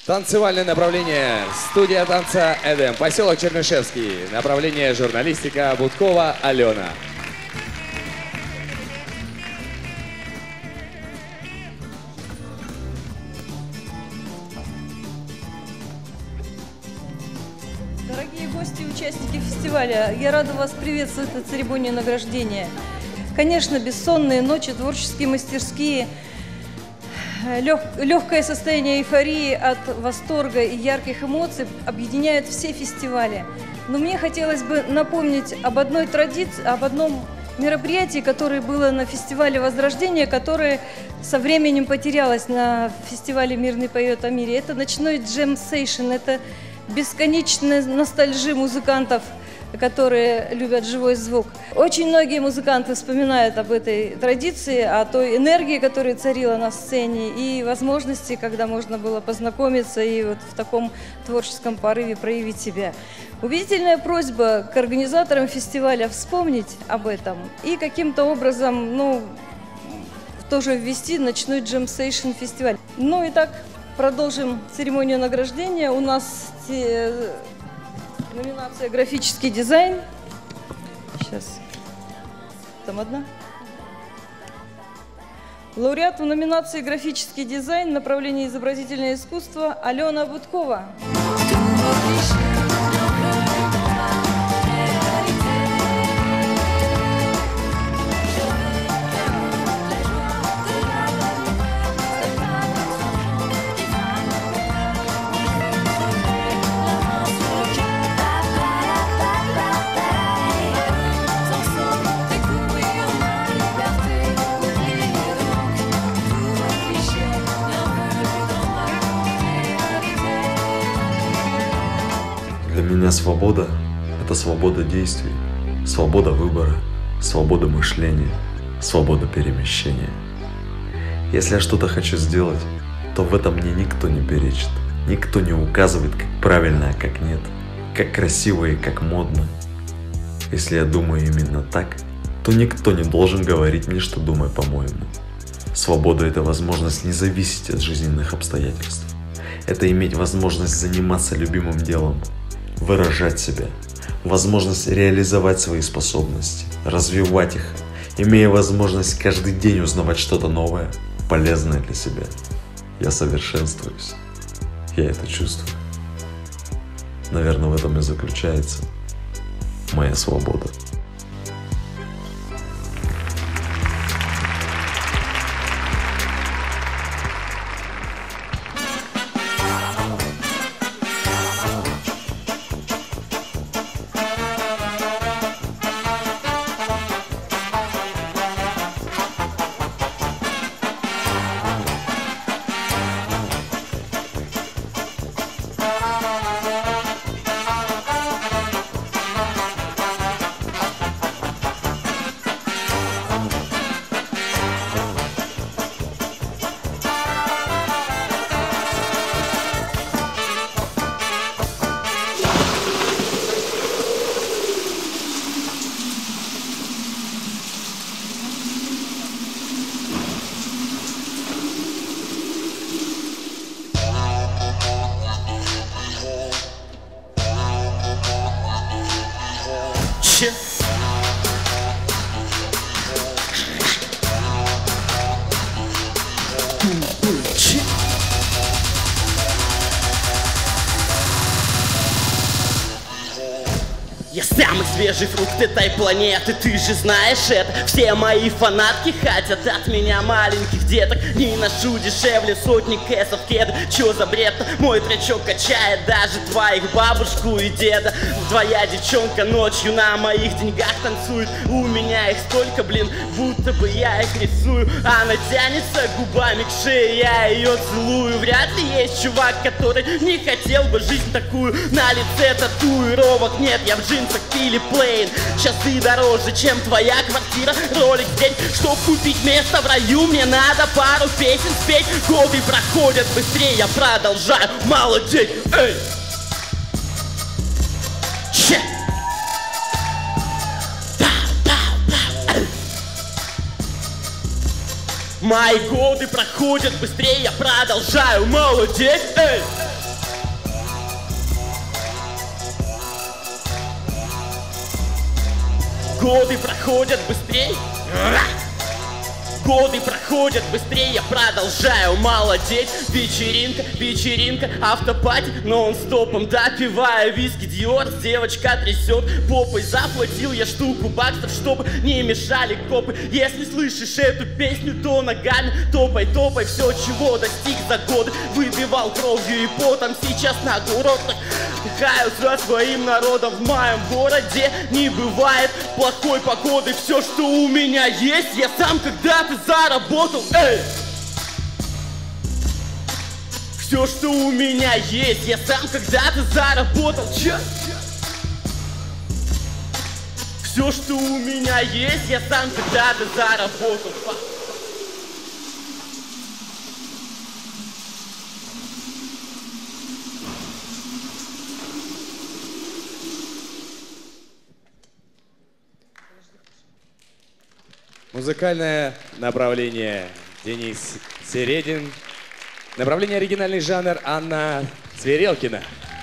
Танцевальное направление. Студия танца «Эдем». Поселок Чернышевский. Направление журналистика. Будкова Алена. Дорогие гости и участники фестиваля, я рада вас приветствовать на церемонии награждения. Конечно, бессонные ночи, творческие мастерские, легкое состояние эйфории от восторга и ярких эмоций объединяют все фестивали. Но мне хотелось бы напомнить об одной традиции, об одном мероприятии, которое было на фестивале Возрождения, которое со временем потерялось на фестивале «Мирный поет о мире». Это ночной джем-сейшн, это бесконечная ностальжи музыкантов, которые любят живой звук. Очень многие музыканты вспоминают об этой традиции, о той энергии, которая царила на сцене, и возможности, когда можно было познакомиться и вот в таком творческом порыве проявить себя. Убедительная просьба к организаторам фестиваля вспомнить об этом и каким-то образом, тоже ввести ночной джем-сейшн фестиваль. Итак, продолжим церемонию награждения. У нас номинация «Графический дизайн». Сейчас. Там одна. Лауреат в номинации «Графический дизайн» направление изобразительное искусство Алена Будкова. Для меня свобода – это свобода действий, свобода выбора, свобода мышления, свобода перемещения. Если я что-то хочу сделать, то в этом мне никто не перечит, никто не указывает, как правильно, а как нет, как красиво и как модно. Если я думаю именно так, то никто не должен говорить мне, что думай по-моему. Свобода – это возможность не зависеть от жизненных обстоятельств. Это иметь возможность заниматься любимым делом, выражать себя, возможность реализовать свои способности, развивать их, имея возможность каждый день узнавать что-то новое, полезное для себя. Я совершенствуюсь. Я это чувствую. Наверное, в этом и заключается моя свобода. Я самый свежий фрукт этой планеты, ты же знаешь это. Все мои фанатки хотят от меня маленьких деток. Не ношу дешевле сотни кэсов кеды. Чё за бред? Мой тречок качает даже твоих бабушку и деда. Твоя девчонка ночью на моих деньгах танцует. У меня их столько, блин, будто бы я их рисую. Она тянется губами к шее, я ее целую. Вряд ли есть чувак, который не хотел бы жизнь такую. На лице татуировок нет, я в джинсах Пили Плейн. Часы дороже, чем твоя квартира. Ролик день, чтоб купить место в раю, мне надо пару песен спеть. Годы проходят быстрее, я продолжаю молодеть. Эй! Че! Мои годы проходят быстрее, я продолжаю молодеть. Эй! годы проходят быстрее. Годы проходят быстрее, я продолжаю молодеть. Вечеринка, вечеринка, автопати, нон-стопом допивая виски Диор. Девочка трясет попой, заплатил я штуку баксов, чтобы не мешали копы. Если слышишь эту песню, то ногами топай, топай. Все, чего достиг за годы, выбивал кровью и потом. Сейчас на курортах отдыхаю за своим народом. В моем городе не бывает плохой погоды. Все, что у меня есть, я сам когда-то заработал, эй! Все, что у меня есть, я сам когда-то заработал, чё? Все, что у меня есть, я сам когда-то заработал. Музыкальное направление Денис Середин. Направление оригинальный жанр Анна Зверелкина.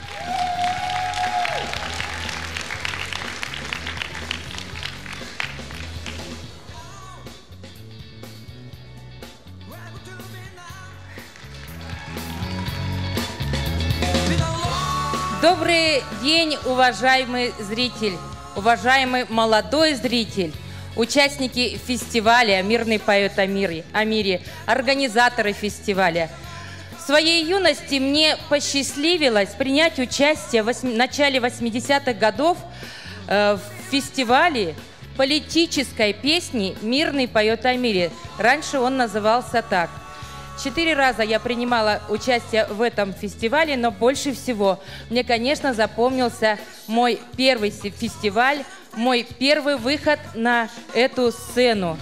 Добрый день, уважаемый зритель, уважаемый молодой зритель. Участники фестиваля «Мирный поет о мире», организаторы фестиваля. В своей юности мне посчастливилось принять участие в начале 80-х годов в фестивале политической песни «Мирный поет о мире». Раньше он назывался так. 4 раза я принимала участие в этом фестивале, но больше всего мне, конечно, запомнился мой первый фестиваль, мой первый выход на эту сцену.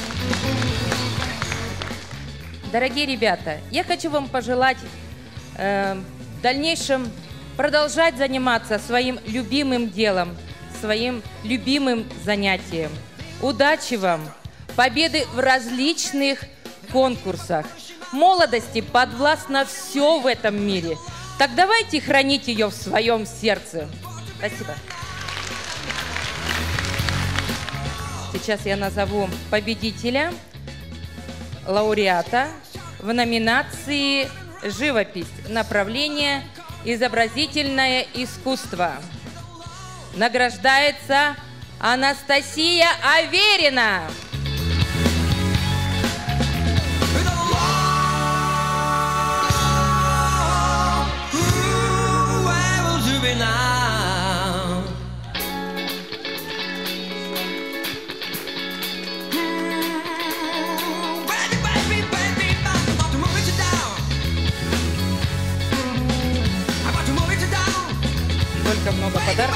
Дорогие ребята, я хочу вам пожелать в дальнейшем продолжать заниматься своим любимым делом, своим любимым занятием. Удачи вам, победы в различных конкурсах. Молодости подвластно все в этом мире. Так давайте хранить ее в своем сердце. Спасибо. Сейчас я назову победителя, лауреата в номинации «Живопись. Направление изобразительное искусство». Награждается Анастасия Аверина. Только много подарков.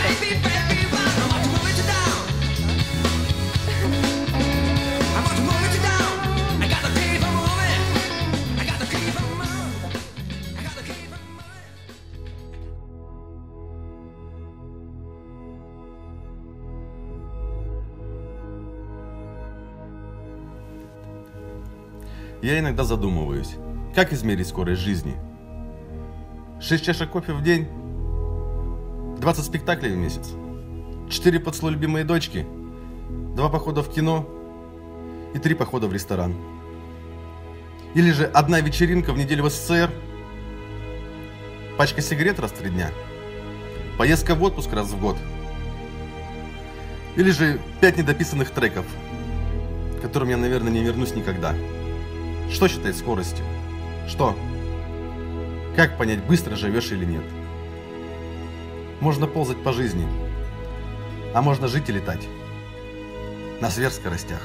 Я иногда задумываюсь, как измерить скорость жизни? 6 чашек кофе в день? 20 спектаклей в месяц? 4 поцелуя любимой дочки? 2 похода в кино? И 3 похода в ресторан? Или же 1 вечеринка в неделю в СССР? Пачка сигарет раз в 3 дня? Поездка в отпуск раз в год? Или же 5 недописанных треков, к которым я, наверное, не вернусь никогда? Что считать скоростью? Что? Как понять, быстро живешь или нет? Можно ползать по жизни, а можно жить и летать на сверхскоростях.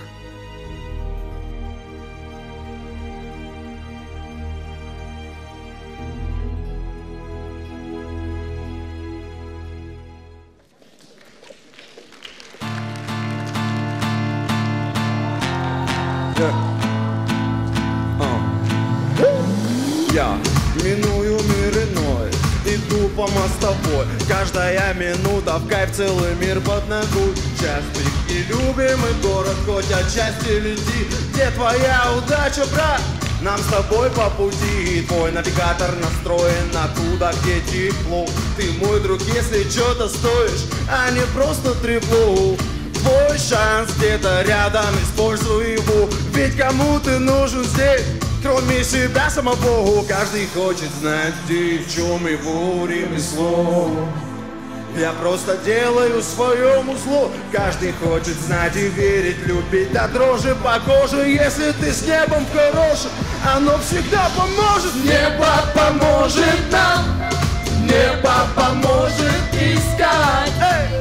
Я миную мир иной, иду по мостовой. Каждая минута в кайф, целый мир под ногой. Частый и любимый город, хоть отчасти лети. Где твоя удача, брат? Нам с тобой по пути. Твой навигатор настроен на туда, где тепло. Ты мой друг, если что-то стоишь, а не просто трепло. Твой шанс где-то рядом, используй его. Ведь кому ты нужен здесь, кроме себя самого? Каждый хочет знать, где и в чем его ремесло. Я просто делаю своему злу. Каждый хочет знать и верить, любить до дрожи по коже. Если ты с небом хорошим, оно всегда поможет. Небо поможет нам, небо поможет искать.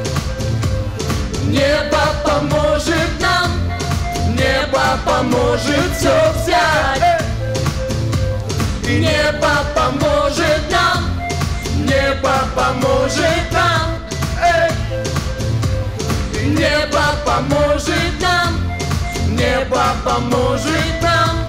Небо поможет нам, небо поможет все взять. И небо поможет нам, небо поможет нам. И небо поможет нам, небо поможет нам.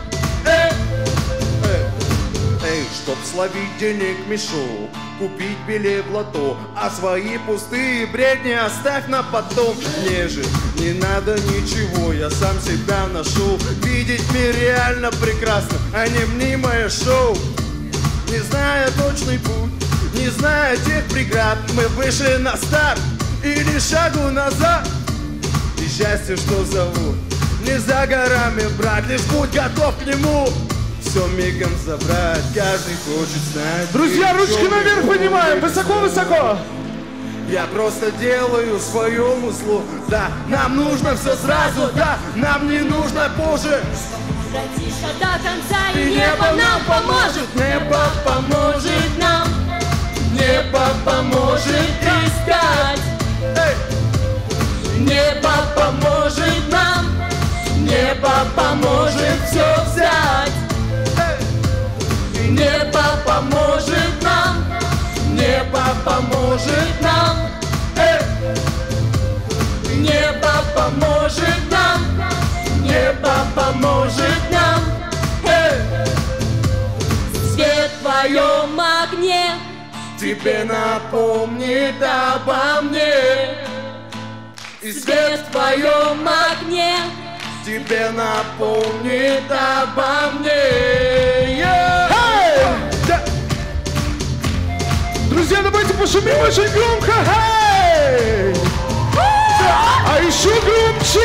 Эй, чтоб словить денег мешок, купить билет в лото, а свои пустые бредни оставь на потом. Мне же не надо ничего, я сам себя нашел. Видеть мир реально прекрасно, а не мнимое шоу. Не зная точный путь, не зная тех преград, мы вышли на старт и ни шагу назад. И счастье, что зовут, не за горами, брат, лишь будь готов к нему. Все мигом забрать, каждый хочет знать. Друзья, ручки наверх поднимаем, высоко-высоко. Я просто делаю своему злу. Да, нам нужно все сразу, да, нам не нужно позже. Братишка, до конца, И небо нам поможет, небо поможет нам, небо поможет искать. Небо поможет нам, небо поможет все взять. И небо поможет нам, небо поможет нам. И небо поможет нам, небо поможет нам. свет в твоем огне тебе напомнит обо мне. И свет в твоем огне тебе напомнит обо мне. Друзья, давайте пошумим очень громко. Hey! А еще громче!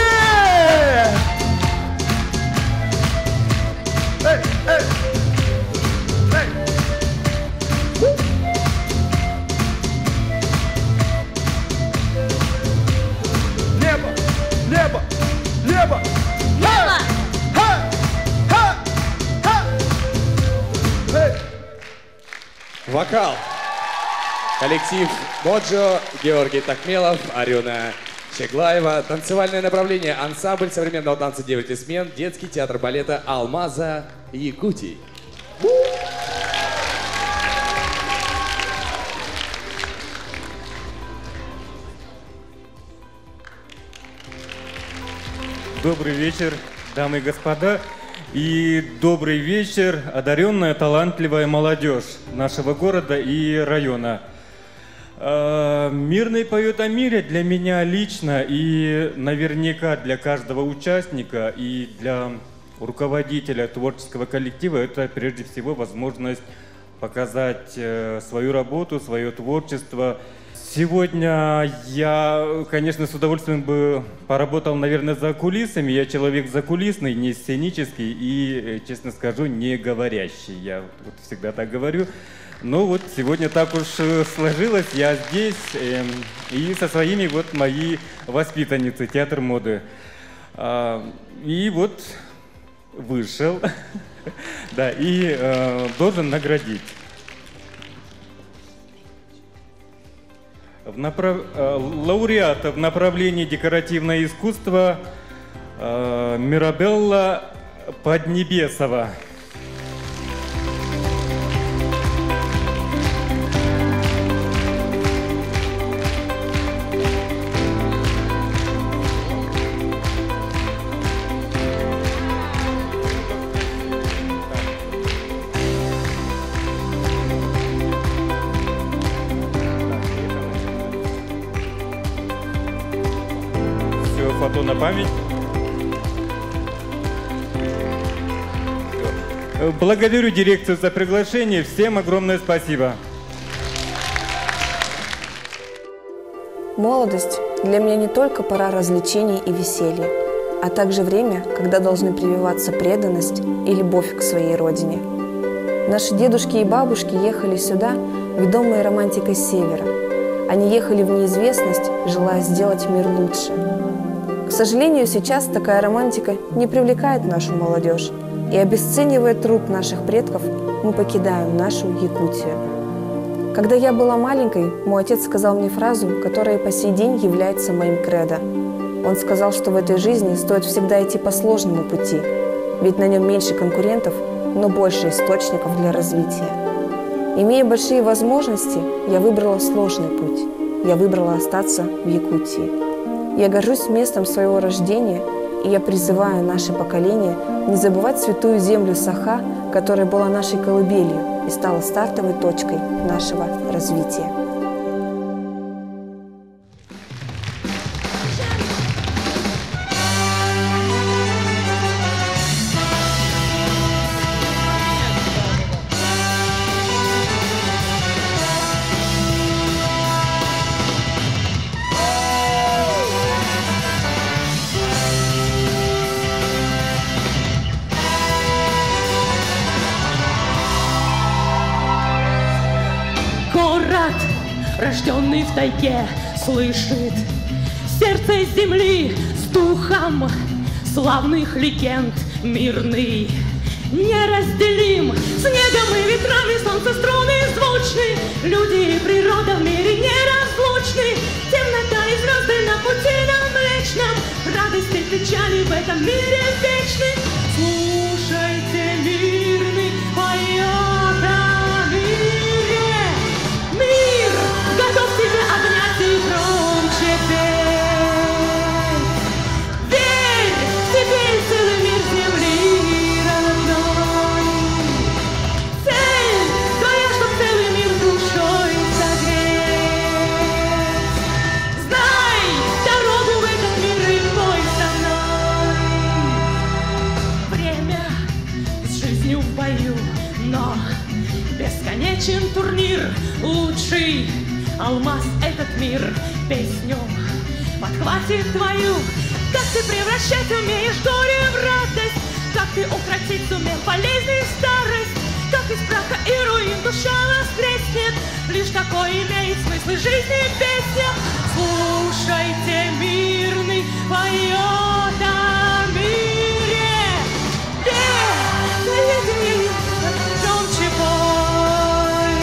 Эй, эй, эй. Небо, небо, небо, небо! Вокал. Коллектив Моджо, Георгий Тахмелов, Арюна Щеглаева. Танцевальное направление ансамбль современного танца 9 смен, детский театр балета «Алмаза» Якутии. Добрый вечер, дамы и господа. И добрый вечер, одаренная, талантливая молодежь нашего города и района. Мирный поет о мире для меня лично и наверняка для каждого участника и для руководителя творческого коллектива это прежде всего возможность показать свою работу, свое творчество. Сегодня я, конечно, с удовольствием бы поработал, наверное, за кулисами. Я человек закулисный, не сценический и, честно скажу, не говорящий. Я вот всегда так говорю. Но вот сегодня так уж сложилось, я здесь и со своими вот мои воспитанницы, театр моды. И вот вышел, да, и должен наградить. Лауреата в направлении декоративное искусство Мирабелла Поднебесова. Фото на память. Благодарю дирекцию за приглашение. Всем огромное спасибо. Молодость для меня не только пора развлечений и веселья, а также время, когда должны прививаться преданность и любовь к своей родине. Наши дедушки и бабушки ехали сюда, ведомые романтикой севера. Они ехали в неизвестность, желая сделать мир лучше. К сожалению, сейчас такая романтика не привлекает нашу молодежь, и, обесценивая труд наших предков, мы покидаем нашу Якутию. Когда я была маленькой, мой отец сказал мне фразу, которая по сей день является моим кредо. Он сказал, что в этой жизни стоит всегда идти по сложному пути, ведь на нем меньше конкурентов, но больше источников для развития. Имея большие возможности, я выбрала сложный путь. Я выбрала остаться в Якутии. Я горжусь местом своего рождения, и я призываю наше поколение не забывать святую землю Саха, которая была нашей колыбелью и стала стартовой точкой нашего развития. Рожденный в тайге, слышит сердце земли с духом славных легенд мирный. Неразделим снегом и ветрами, солнце струны звучны, люди и природа в мире неразлучны. Темнота и звезды на пути нам млечном, радость и печали в этом мире вечны. Слушайте, мирный поет о мире. Мир готов тебя обнять и громче петь. Верь, в тебе целый мир земли родной. Цель твоя, чтоб целый мир душой согреть. Знай дорогу в этот мир и пой со мной. Время с жизнью в бою, но бесконечен турнир. Лучший алмаз этот мир песню подхватит твою. Как ты превращать умеешь горе в радость, как ты укротить сумел болезни и старость, как из праха и руин душа воскреснет. Лишь такой имеет смысл жизни песня. Слушайте, мирный поет о мире. Пей, громче пой.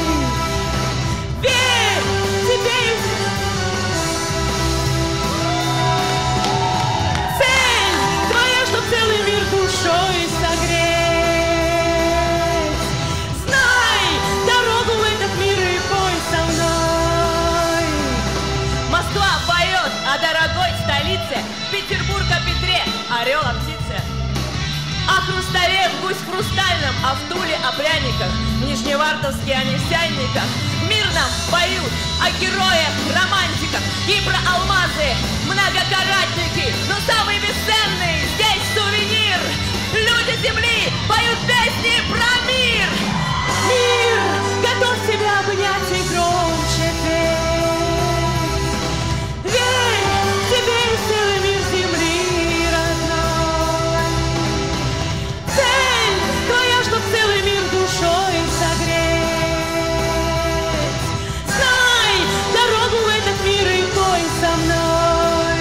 Верь, тебе цель твоя, чтоб целый мир душой согреть. Знай дорогу в этот мир и пой со мной. Москва поет о дорогой столице, Петербург о Петре, орел о птице. О Хрустале в гусь хрустальном, а в Туле о пряниках, в Нижневартовске о нефтяниках. Мирно поют о героях, романтиках, гидроалмазы, многокаратники, но самый бесценный здесь сувенир. Люди земли поют песни про мир. Мир готов тебя обнять и громче петь. Верь, тебе целый мир земли родной. Цель твоя, чтоб целый мир душой согреть. Знай дорогу в этот мир и пой со мной.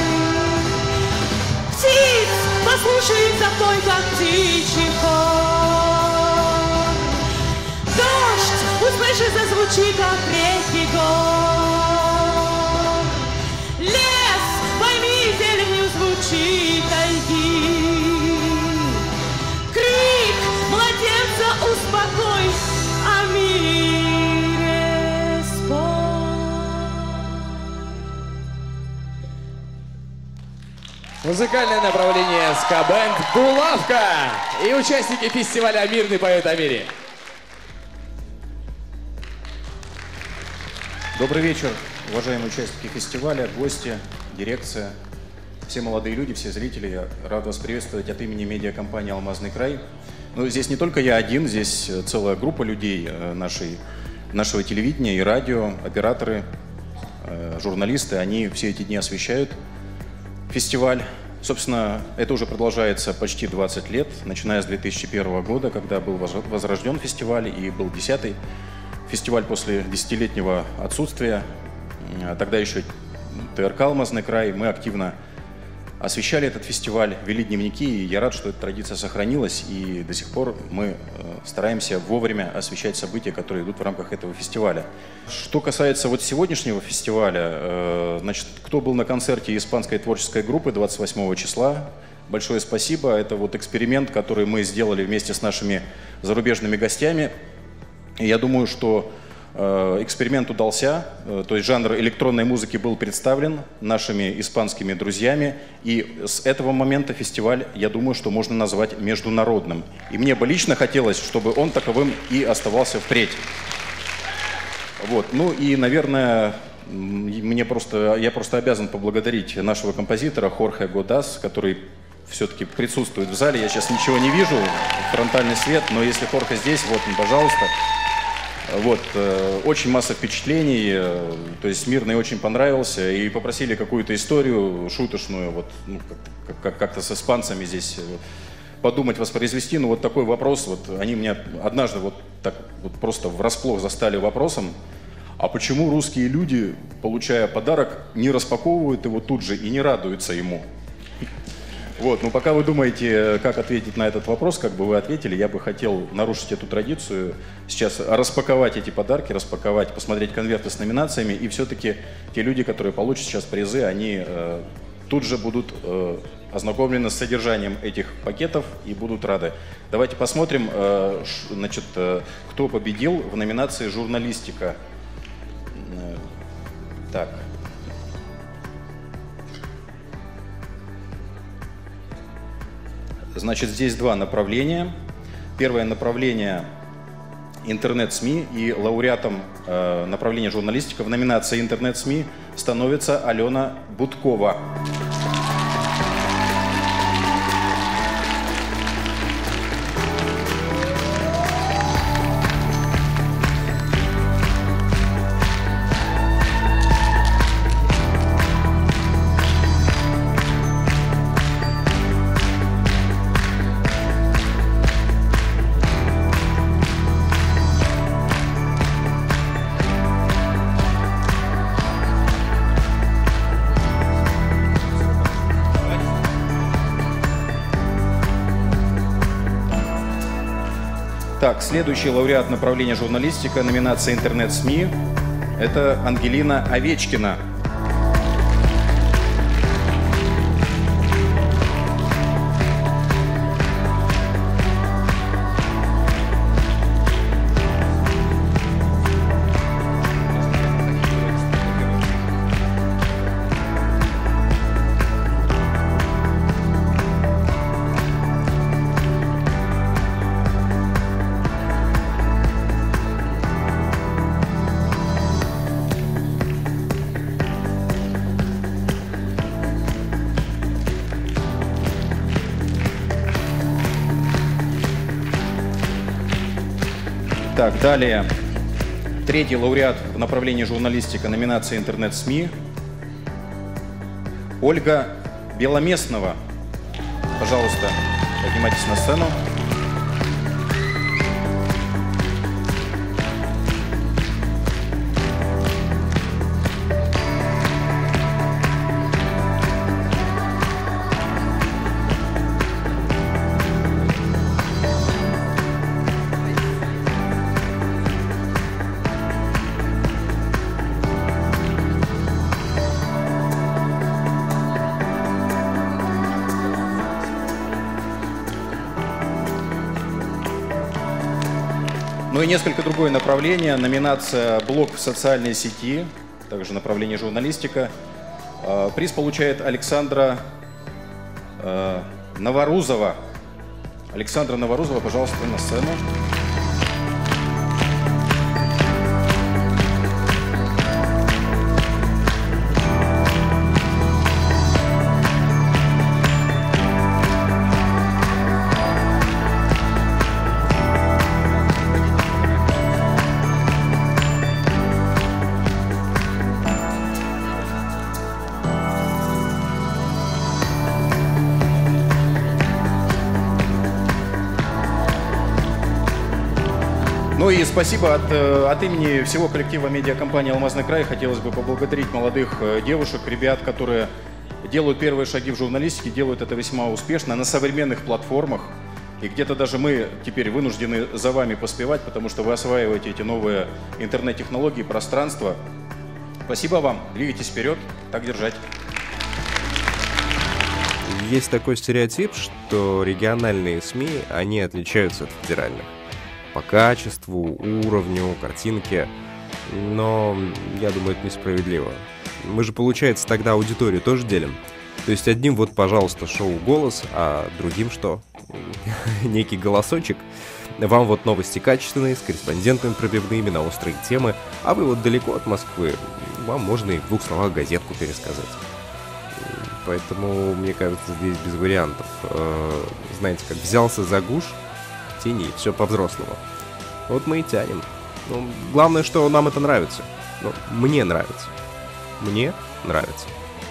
Птиц послушай запой, как птичий хор. Дождь услыши, зазвучи, как реки гор. Лес пойми, зеленью звучит тайги. Крик младенца успокой, о мире спой. Музыкальное направление ска-бэнд «Булавка» и участники фестиваля «Мирный поет о мире». Добрый вечер, уважаемые участники фестиваля, гости, дирекция, все молодые люди, все зрители. Я рад вас приветствовать от имени медиакомпании «Алмазный край». Но здесь не только я один, здесь целая группа людей нашего телевидения и радио, операторы, журналисты, они все эти дни освещают фестиваль. Собственно, это уже продолжается почти 20 лет, начиная с 2001 года, когда был возрожден фестиваль, и был 10-й фестиваль после 10-летнего отсутствия. Тогда еще ТРК «Алмазный край». Мы активно освещали этот фестиваль, вели дневники, и я рад, что эта традиция сохранилась, и до сих пор мы стараемся вовремя освещать события, которые идут в рамках этого фестиваля. Что касается вот сегодняшнего фестиваля, значит, кто был на концерте испанской творческой группы 28 числа, большое спасибо. Это вот эксперимент, который мы сделали вместе с нашими зарубежными гостями. И я думаю, что эксперимент удался, то есть жанр электронной музыки был представлен нашими испанскими друзьями, и с этого момента фестиваль, я думаю, что можно назвать международным. И мне бы лично хотелось, чтобы он таковым и оставался впредь. Вот. Ну и, наверное, я просто обязан поблагодарить нашего композитора Хорхе Годас, который все-таки присутствует в зале. Я сейчас ничего не вижу, фронтальный свет, но если Хорхе здесь, вот он, пожалуйста. Вот, очень масса впечатлений, то есть Мирный очень понравился, и попросили какую-то историю шуточную, вот, ну, как-то с испанцами здесь подумать, воспроизвести. Ну вот такой вопрос, вот они меня однажды вот так вот просто врасплох застали вопросом: а почему русские люди, получая подарок, не распаковывают его тут же и не радуются ему? Вот, ну пока вы думаете, как ответить на этот вопрос, как бы вы ответили, я бы хотел нарушить эту традицию, сейчас распаковать эти подарки, распаковать, посмотреть конверты с номинациями, и все-таки те люди, которые получат сейчас призы, они тут же будут ознакомлены с содержанием этих пакетов и будут рады. Давайте посмотрим, значит, кто победил в номинации «Журналистика». Так. Значит, здесь два направления. Первое направление – интернет-СМИ, и лауреатом направления журналистика в номинации «Интернет-СМИ» становится Алена Будкова. Так, следующий лауреат направления журналистика, номинация «Интернет-СМИ» – это Ангелина Овечкина. Так, далее. Третий лауреат в направлении журналистика, номинация «Интернет-СМИ» Ольга Беломестнова. Пожалуйста, поднимайтесь на сцену. Ну и несколько другое направление. Номинация «Блог в социальной сети», также направление журналистика. Приз получает Александра Новорузова. Александра Новорузова, пожалуйста, на сцену. Ну и спасибо от имени всего коллектива медиакомпании «Алмазный край». Хотелось бы поблагодарить молодых девушек, ребят, которые делают первые шаги в журналистике, делают это весьма успешно на современных платформах. И где-то даже мы теперь вынуждены за вами поспевать, потому что вы осваиваете эти новые интернет-технологии, пространства. Спасибо вам. Двигайтесь вперед. Так держать. Есть такой стереотип, что региональные СМИ, они отличаются от федеральных. По качеству, уровню, картинке. Но я думаю, это несправедливо. Мы же, получается, тогда аудиторию тоже делим. То есть одним вот, пожалуйста, шоу «Голос», а другим что? Некий голосочек. Вам вот новости качественные, с корреспондентами пробивными, на острые темы. А вы вот далеко от Москвы, вам можно и в 2 словах газетку пересказать. Поэтому, мне кажется, здесь без вариантов. Знаете, как взялся за гуж, тяни, все по-взрослому. Вот мы и тянем. Ну, главное, что нам это нравится. Ну, мне нравится. Мне нравится.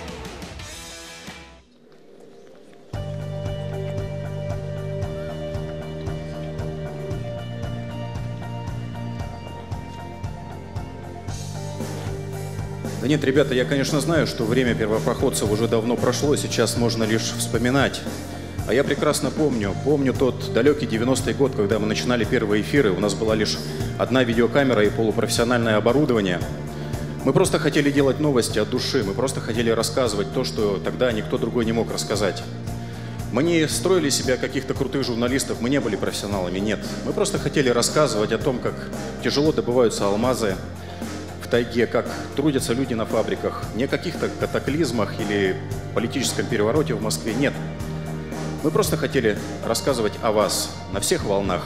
Да нет, ребята, я, конечно, знаю, что время первопроходцев уже давно прошло, сейчас можно лишь вспоминать. А я прекрасно помню тот далекий 90-й год, когда мы начинали первые эфиры, у нас была лишь одна видеокамера и полупрофессиональное оборудование. Мы просто хотели делать новости от души, мы просто хотели рассказывать то, что тогда никто другой не мог рассказать. Мы не строили себя каких-то крутых журналистов, мы не были профессионалами, нет. Мы просто хотели рассказывать о том, как тяжело добываются алмазы в тайге, как трудятся люди на фабриках, не о каких-то катаклизмах или политическом перевороте в Москве, нет. Мы просто хотели рассказывать о вас на всех волнах.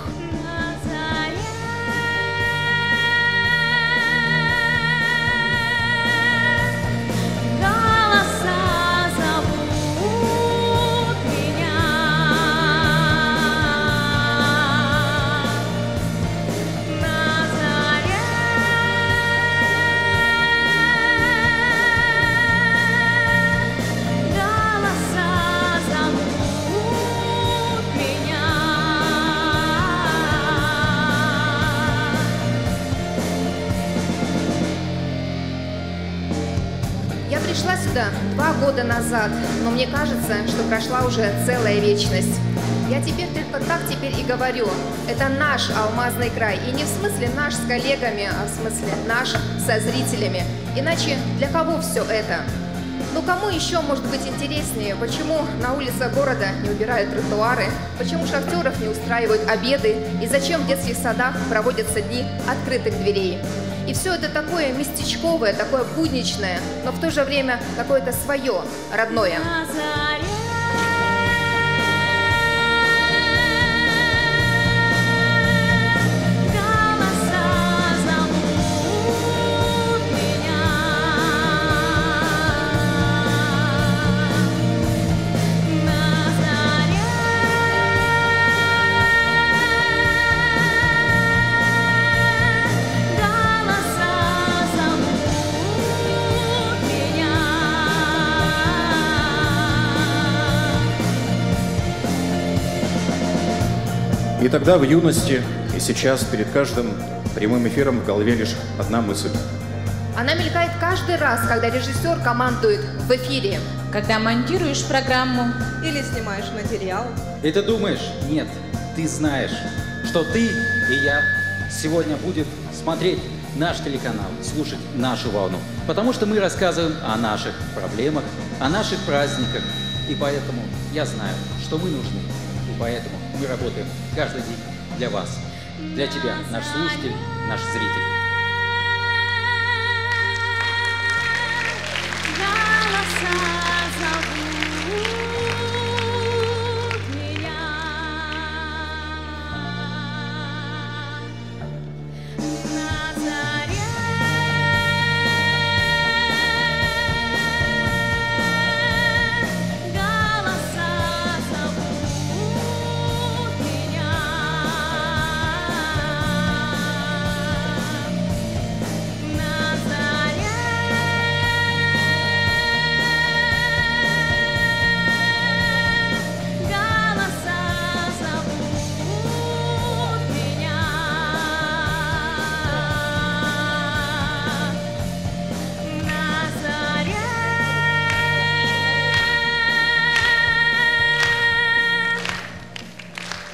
Пришла сюда 2 года назад, но мне кажется, что прошла уже целая вечность. Я теперь только так теперь и говорю. Это наш алмазный край. И не в смысле наш с коллегами, а в смысле наш со зрителями. Иначе для кого все это? Ну кому еще может быть интереснее, почему на улицах города не убирают тротуары, почему шахтеров не устраивают обеды и зачем в детских садах проводятся дни открытых дверей? И все это такое местечковое, такое будничное, но в то же время какое-то свое, родное. И тогда в юности, и сейчас перед каждым прямым эфиром в голове лишь одна мысль. Она мелькает каждый раз, когда режиссер командует в эфире. Когда монтируешь программу. Или снимаешь материал. И ты думаешь, нет, ты знаешь, что ты и я сегодня будет смотреть наш телеканал, слушать нашу волну. Потому что мы рассказываем о наших проблемах, о наших праздниках. И поэтому я знаю, что мы нужны. И поэтому мы работаем каждый день для вас, для тебя, наш слушатель, наш зритель.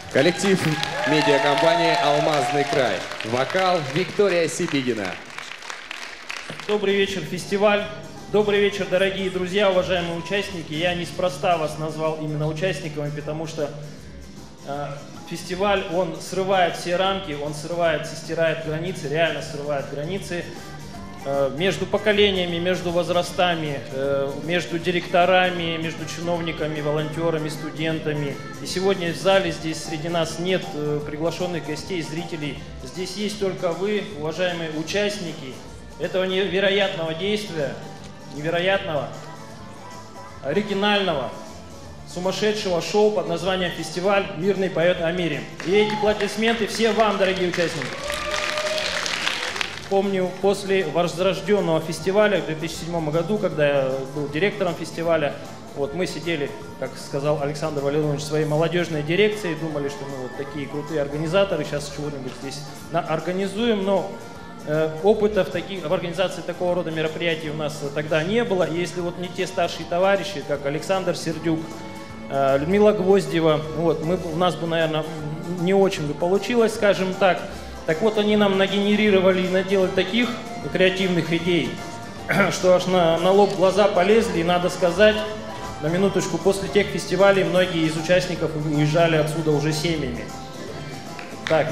Коллектив медиакомпании «Алмазный край». Вокал Виктория Сибигина. Добрый вечер, фестиваль. Добрый вечер, дорогие друзья, уважаемые участники. Я неспроста вас назвал именно участниками, потому что фестиваль, он срывает все рамки, он стирает границы, реально срывает границы между поколениями, между возрастами, между директорами, между чиновниками, волонтерами, студентами. И сегодня в зале здесь среди нас нет приглашенных гостей, зрителей. Здесь есть только вы, уважаемые участники этого невероятного действия, невероятного, оригинального, сумасшедшего шоу под названием «Фестиваль «Мирный поэт о мире». И эти аплодисменты все вам, дорогие участники. Помню, после возрожденного фестиваля в 2007 году, когда я был директором фестиваля, вот мы сидели, как сказал Александр Валерьевич, в своей молодежной дирекции, думали, что мы вот такие крутые организаторы, сейчас чего-нибудь здесь организуем, но опыта в организации такого рода мероприятий у нас тогда не было. И если вот не те старшие товарищи, как Александр Сердюк, Людмила Гвоздева, вот, у нас бы, наверное, не очень бы получилось, скажем так. Так вот, они нам нагенерировали и наделали таких креативных идей, что аж на лоб глаза полезли. И надо сказать, на минуточку, после тех фестивалей многие из участников уезжали отсюда уже семьями. Так,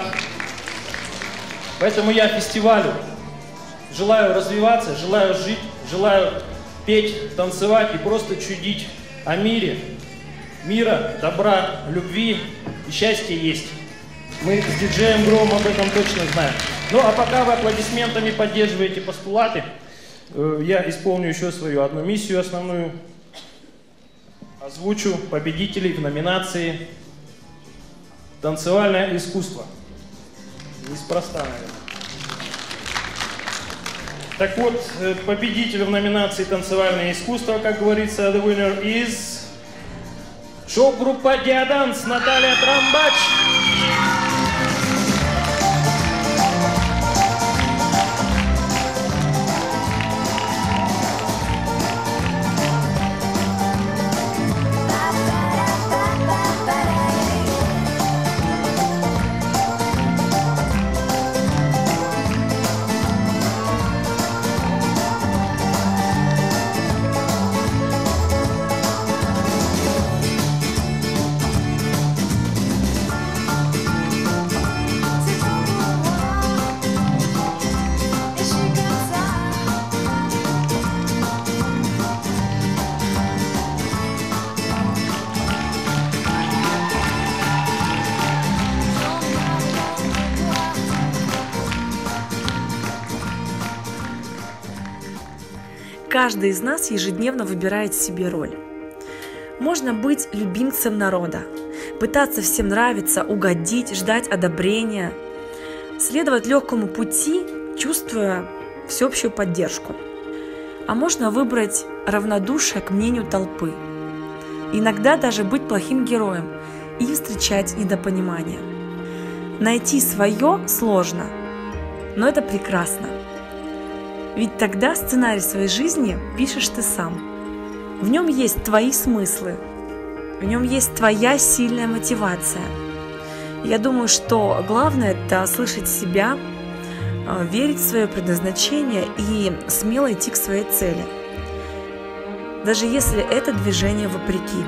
поэтому я фестивалю желаю развиваться, желаю жить, желаю петь, танцевать и просто чудить о мире. Мира, добра, любви и счастья есть. Мы с диджеем Громом об этом точно знаем. Ну а пока вы аплодисментами поддерживаете постулаты, я исполню еще свою одну миссию основную. Озвучу победителей в номинации «Танцевальное искусство». Неспроста, наверное. Так вот, победитель в номинации «Танцевальное искусство», как говорится, the winner is шоу-группа «Диаданс», Наталья Трамбач. Каждый из нас ежедневно выбирает себе роль. Можно быть любимцем народа, пытаться всем нравиться, угодить, ждать одобрения, следовать легкому пути, чувствуя всеобщую поддержку. А можно выбрать равнодушие к мнению толпы. Иногда даже быть плохим героем и встречать недопонимание. Найти свое сложно, но это прекрасно. Ведь тогда сценарий своей жизни пишешь ты сам. В нем есть твои смыслы, в нем есть твоя сильная мотивация. Я думаю, что главное – это слышать себя, верить в свое предназначение и смело идти к своей цели, даже если это движение вопреки.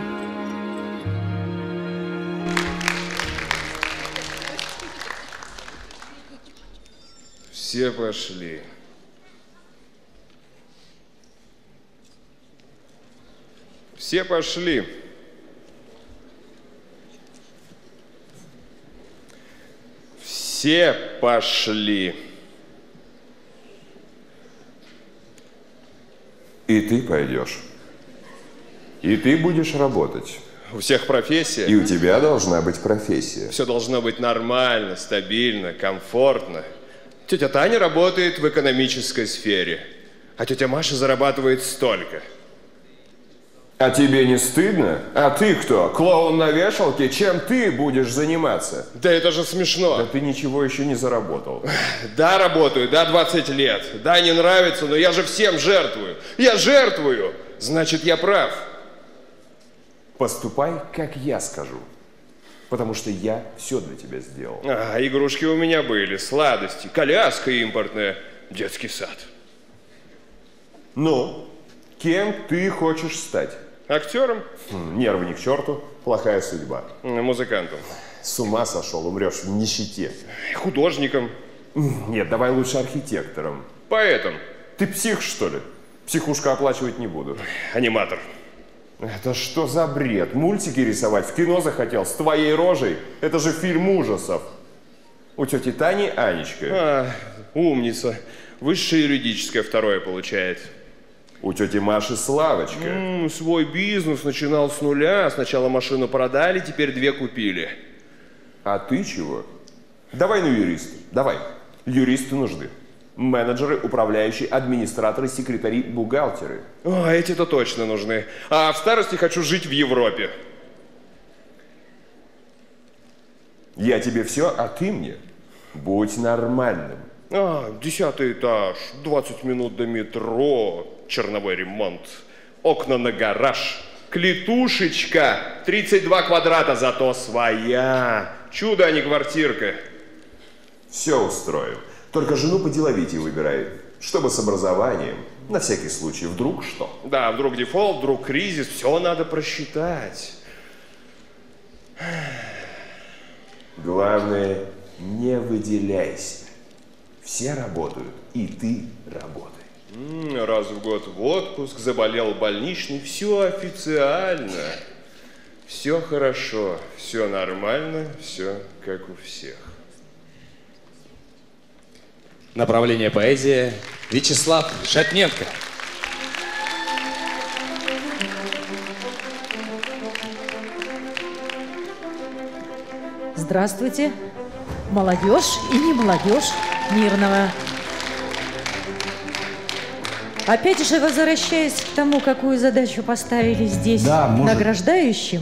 Все пошли. Все пошли. Все пошли. И ты пойдешь. И ты будешь работать. У всех профессия. И у тебя должна быть профессия. Все должно быть нормально, стабильно, комфортно. Тетя Таня работает в экономической сфере, а тетя Маша зарабатывает столько. А тебе не стыдно? А ты кто? Клоун на вешалке? Чем ты будешь заниматься? Да это же смешно. Да ты ничего еще не заработал. Да, работаю, да, 20 лет. Да, не нравится, но я же всем жертвую. Я жертвую, значит, я прав. Поступай, как я скажу. Потому что я все для тебя сделал. А, игрушки у меня были, сладости, коляска импортная, детский сад. Ну, кем ты хочешь стать? Актером? Нервы ни к черту, плохая судьба. Музыкантом. С ума сошел, умрешь в нищете. Художником. Нет, давай лучше архитектором. Поэтом. Ты псих, что ли? Психушка оплачивать не буду. Аниматор. Это что за бред? Мультики рисовать? В кино захотел? С твоей рожей? Это же фильм ужасов. У тети Тани Анечка. А, умница. Высшее юридическое второе получает. У тети Маши Славочка. Свой бизнес начинал с нуля. Сначала машину продали, теперь 2 купили. А ты чего? Давай на юриста. Давай. Юристы нужны. Менеджеры, управляющие, администраторы, секретари, бухгалтеры. О, эти-то точно нужны. А в старости хочу жить в Европе. Я тебе все, а ты мне. Будь нормальным. 10-й этаж, 20 минут до метро, черновой ремонт, окна на гараж, клетушечка, 32 квадрата, зато своя. Чудо, а не квартирка. Все устрою. Только жену поделовитее выбирай, чтобы с образованием. На всякий случай, вдруг что? Да, вдруг дефолт, вдруг кризис, все надо просчитать. Главное, не выделяйся. Все работают, и ты работай. Раз в год в отпуск, заболел больничный, все официально. Все хорошо, все нормально, все как у всех. Направление поэзия Вячеслав Шатненко. Здравствуйте, молодежь и не молодежь Мирного. Опять же, возвращаясь к тому, какую задачу поставили здесь награждающим,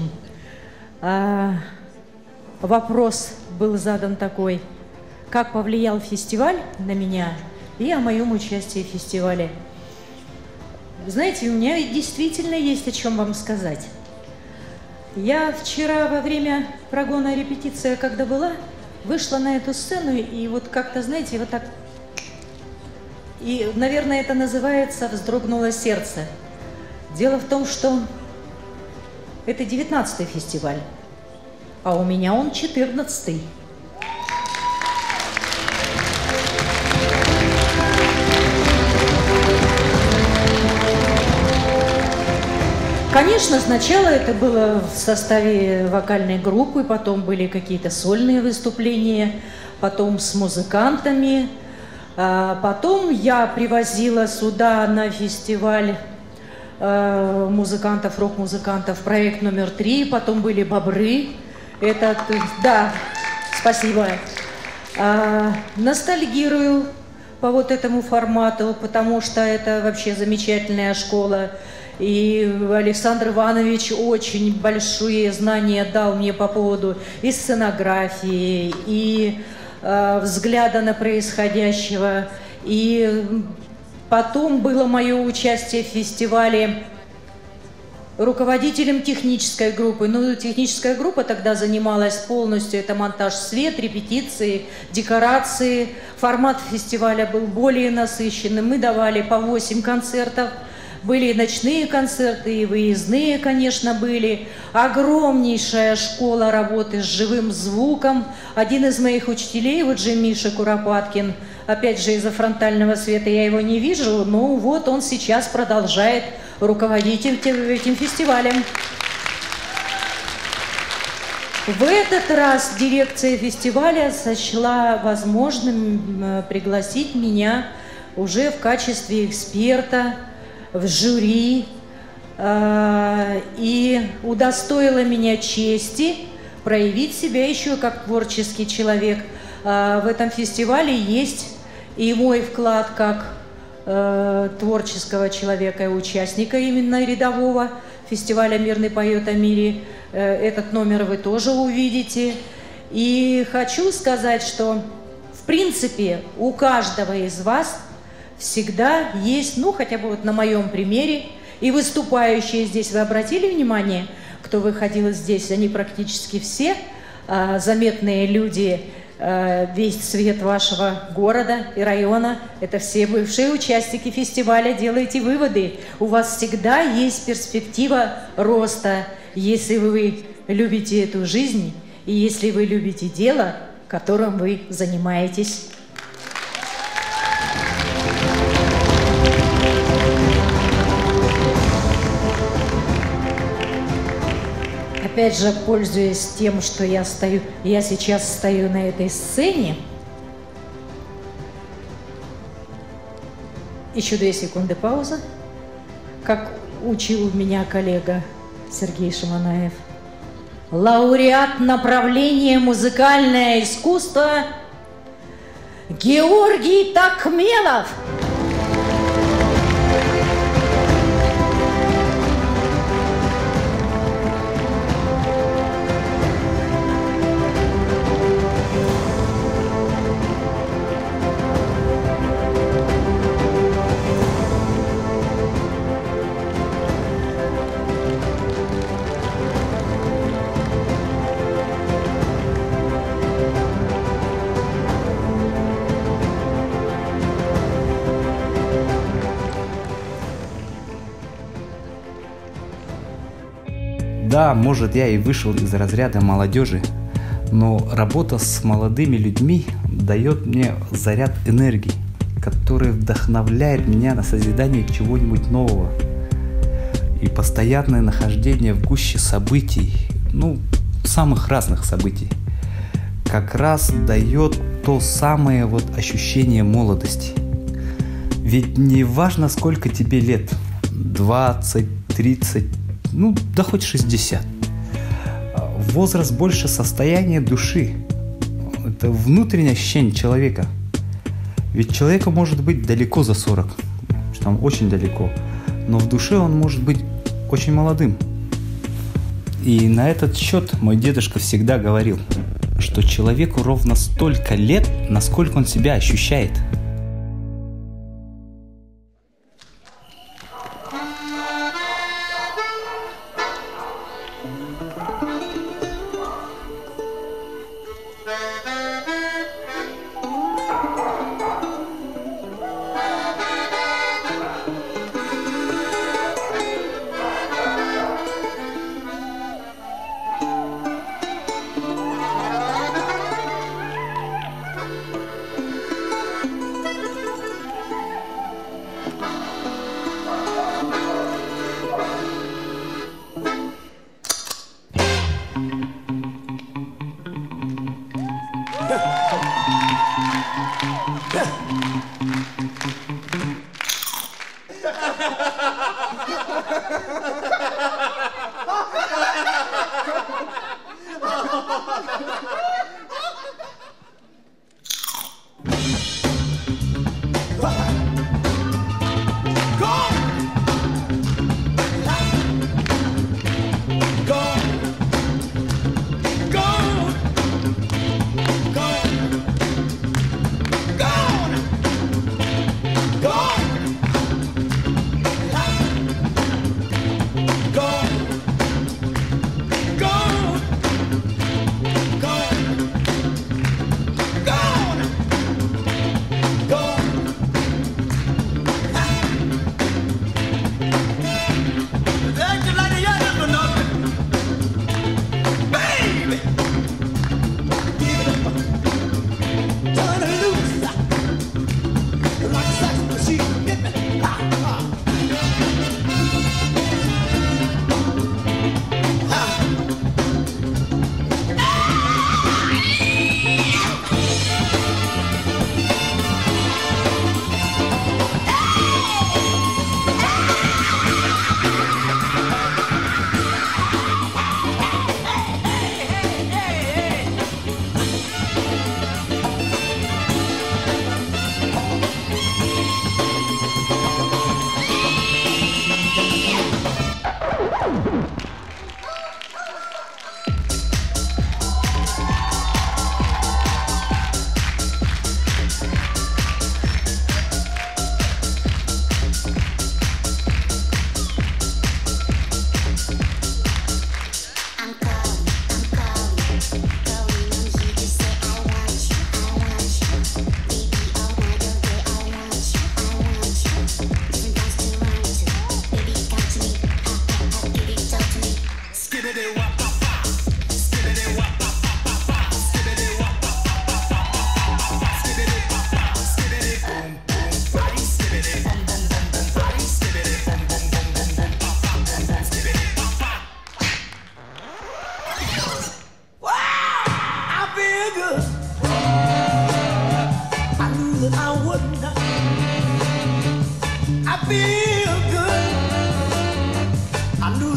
вопрос был задан такой: как повлиял фестиваль на меня и о моем участии в фестивале. Знаете, у меня действительно есть о чем вам сказать. Я вчера во время прогона репетиции, когда была, вышла на эту сцену и вот как-то, знаете, вот так... И, наверное, это называется «вздрогнуло сердце». Дело в том, что это 19-й фестиваль, а у меня он 14-й. Конечно, сначала это было в составе вокальной группы, потом были какие-то сольные выступления, потом с музыкантами. Потом я привозила сюда на фестиваль музыкантов, рок-музыкантов, проект номер 3, потом были «Бобры». Это, да, спасибо. Ностальгирую по вот этому формату, потому что это вообще замечательная школа. И Александр Иванович очень большие знания дал мне по поводу и сценографии, и взгляда на происходящего. И потом было мое участие в фестивале руководителем технической группы. Ну, техническая группа тогда занималась полностью, это монтаж, свет, репетиции, декорации. Формат фестиваля был более насыщенным. Мы давали по 8 концертов. Были и ночные концерты, и выездные, конечно, были. Огромнейшая школа работы с живым звуком. Один из моих учителей, вот же Миша Куропаткин, опять же из-за фронтального света я его не вижу, но вот он сейчас продолжает руководить этим фестивалем. В этот раз дирекция фестиваля сочла возможным пригласить меня уже в качестве эксперта в жюри и удостоила меня чести проявить себя еще как творческий человек. В этом фестивале есть и мой вклад как творческого человека и участника именно рядового фестиваля «Мирный поет о мире». Этот номер вы тоже увидите. И хочу сказать, что в принципе у каждого из вас всегда есть, ну, хотя бы вот на моем примере, и выступающие здесь, вы обратили внимание, кто выходил здесь, они практически все заметные люди, весь цвет вашего города и района. Это все бывшие участники фестиваля. Делайте выводы. У вас всегда есть перспектива роста, если вы любите эту жизнь и если вы любите дело, которым вы занимаетесь. Опять же, пользуясь тем, что я сейчас стою на этой сцене, еще 2 секунды пауза, как учил меня коллега Сергей Шаманаев. Лауреат направления музыкальное искусство Георгий Такмелов. Да, может, я и вышел из разряда молодежи, но работа с молодыми людьми дает мне заряд энергии, который вдохновляет меня на созидание чего-нибудь нового. И постоянное нахождение в гуще событий, самых разных событий, как раз дает то самое ощущение молодости. Ведь не важно, сколько тебе лет, 20, 30, да хоть 60. Возраст больше состояния души. Это внутреннее ощущение человека. Ведь человеку может быть далеко за 40, там очень далеко, но в душе он может быть очень молодым. И на этот счет мой дедушка всегда говорил, что человеку ровно столько лет, насколько он себя ощущает.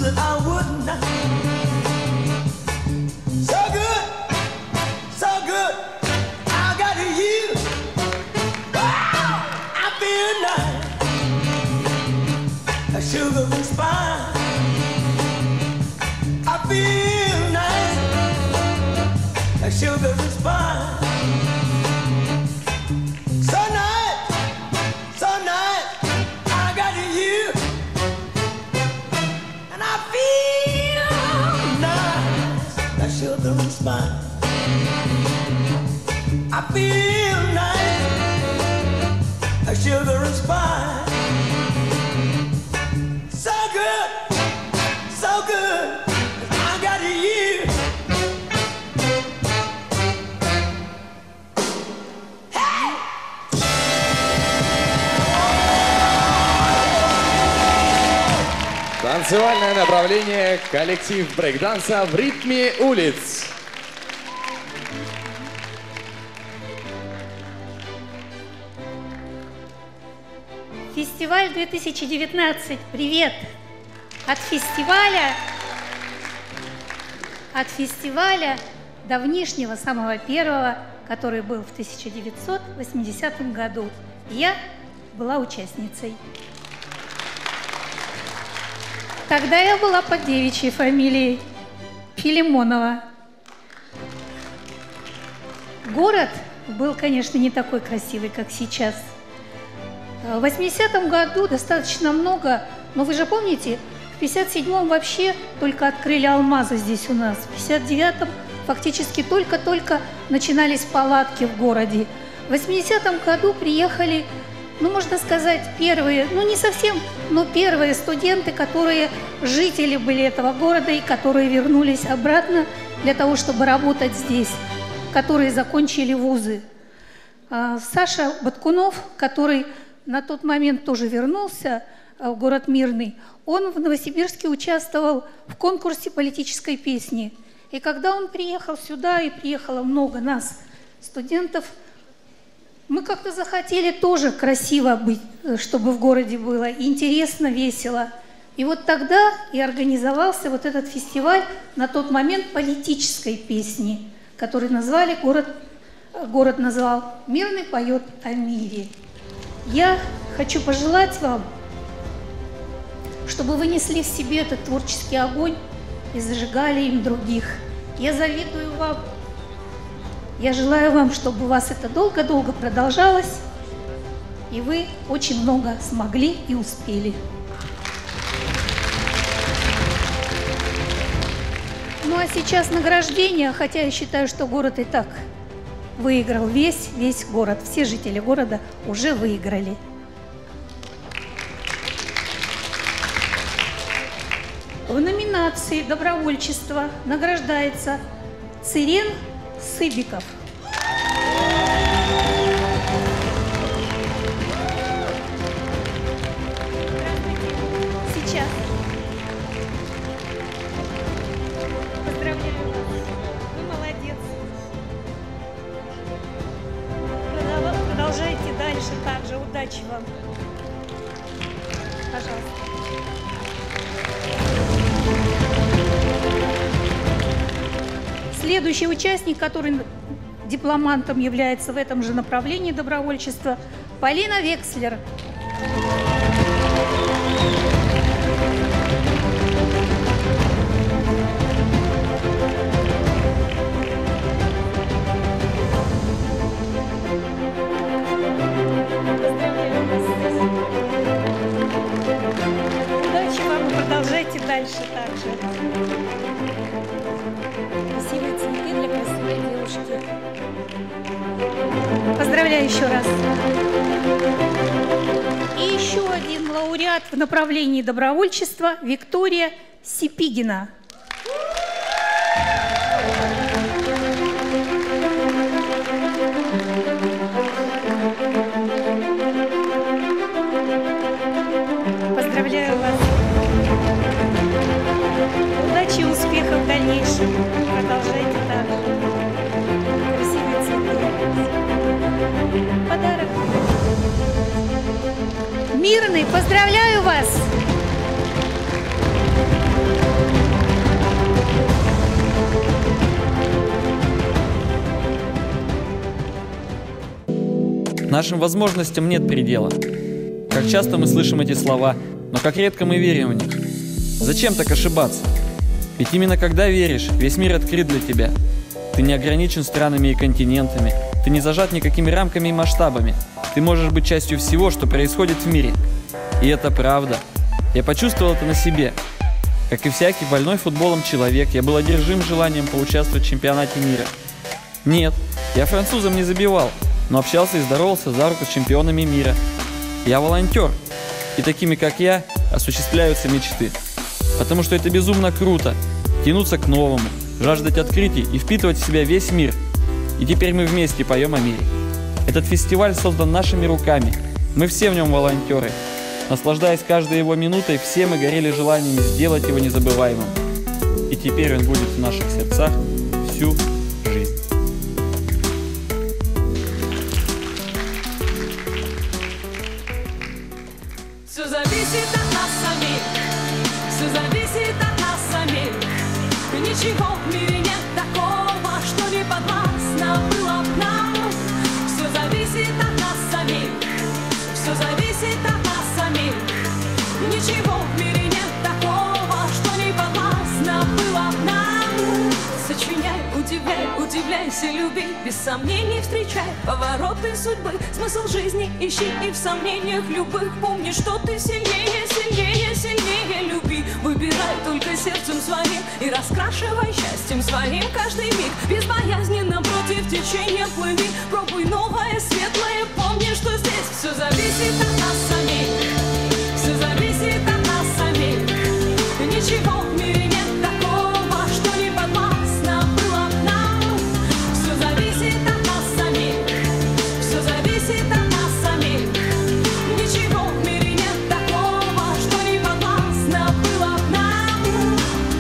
that I would not. So good, so good, I got you. Wow, I feel nice, a sugar and spice. I feel nice, a sugar and spice. So nice, so nice, I got you. And I feel nice, a sugar and spice. I feel nice, a sugar and spice. So good, so good, I got you. Hey! Танцевальное направление коллектив брейк-данса в ритме улиц. Фестиваль 2019. Привет! От фестиваля давнишнего, самого первого, который был в 1980 году. Я была участницей. Тогда я была под девичьей фамилией Филимонова. Город был, конечно, не такой красивый, как сейчас. В 80-м году достаточно много, но вы же помните, в 57-м вообще только открыли алмазы здесь у нас. В 59-м фактически только-только начинались палатки в городе. В 80-м году приехали, ну, можно сказать, первые, ну, не совсем, но первые студенты, которые жители были этого города и которые вернулись обратно для того, чтобы работать здесь, которые закончили вузы. Саша Баткунов, который на тот момент тоже вернулся в город Мирный, он в Новосибирске участвовал в конкурсе политической песни. И когда он приехал сюда, и приехало много нас, студентов, мы как-то захотели тоже красиво быть, чтобы в городе было интересно, весело. И вот тогда и организовался вот этот фестиваль на тот момент политической песни, который назвали город назвал «Мирный поет о мире». Я хочу пожелать вам, чтобы вы несли в себе этот творческий огонь и зажигали им других. Я завидую вам. Я желаю вам, чтобы у вас это долго-долго продолжалось, и вы очень много смогли и успели. Ну а сейчас награждение, хотя я считаю, что город и так выиграл, весь город, все жители города уже выиграли. В номинации «Добровольчество» награждается Цирен Сыбиков. Сейчас. Поздравляю вас. Вы молодец. Продолжайте дальше так же. Удачи вам. Пожалуйста. Следующий участник, который дипломантом является в этом же направлении добровольчества, Полина Векслер. Удачи вам и продолжайте дальше так же. Красивые цветы для красивой девушки. Поздравляю еще раз. И еще один лауреат в направлении добровольчества Виктория Сипигина. Поздравляю вас. Удачи и успехов в дальнейшем. Продолжайте так. Красивые цветы. Подарок. Мирный, поздравляю вас! Нашим возможностям нет предела. Как часто мы слышим эти слова, но как редко мы верим в них. Зачем так ошибаться? Ведь именно когда веришь, весь мир открыт для тебя. Ты не ограничен странами и континентами, ты не зажат никакими рамками и масштабами. Ты можешь быть частью всего, что происходит в мире. И это правда. Я почувствовал это на себе. Как и всякий больной футболом человек, я был одержим желанием поучаствовать в чемпионате мира. Нет, я французам не забивал, но общался и здоровался за руку с чемпионами мира. Я волонтер, и такими, как я, осуществляются мечты. Потому что это безумно круто – тянуться к новому, жаждать открытий и впитывать в себя весь мир. И теперь мы вместе поем о мире. Этот фестиваль создан нашими руками. Мы все в нем волонтеры. Наслаждаясь каждой его минутой, все мы горели желанием сделать его незабываемым. И теперь он будет в наших сердцах всю жизнь. Все зависит от нас самих, все зависит от нас самих. Ничего в мире нет такого, что не подвластно было б нам. Все зависит от нас самих, все зависит от нас самих. Ничего в мире нет такого, что не подвластно было б нам. Сочиняй, удивляйся, люби, без сомнений встречай повороты судьбы. Смысл жизни ищи и в сомнениях любых помни, что ты сильнее, сильнее, сильнее. Люби, выбирай только сердцем своим и раскрашивай счастьем своим каждый миг. Безбоязненно против течения плыви, пробуй новое, светлое, помни, что здесь все зависит от нас самих, все зависит от нас самих. Ничего в мире нет такого, что не подвластно было б нам. Все зависит от нас самих, все зависит от нас самих. Ничего в мире нет такого, что не подвластно было б нам.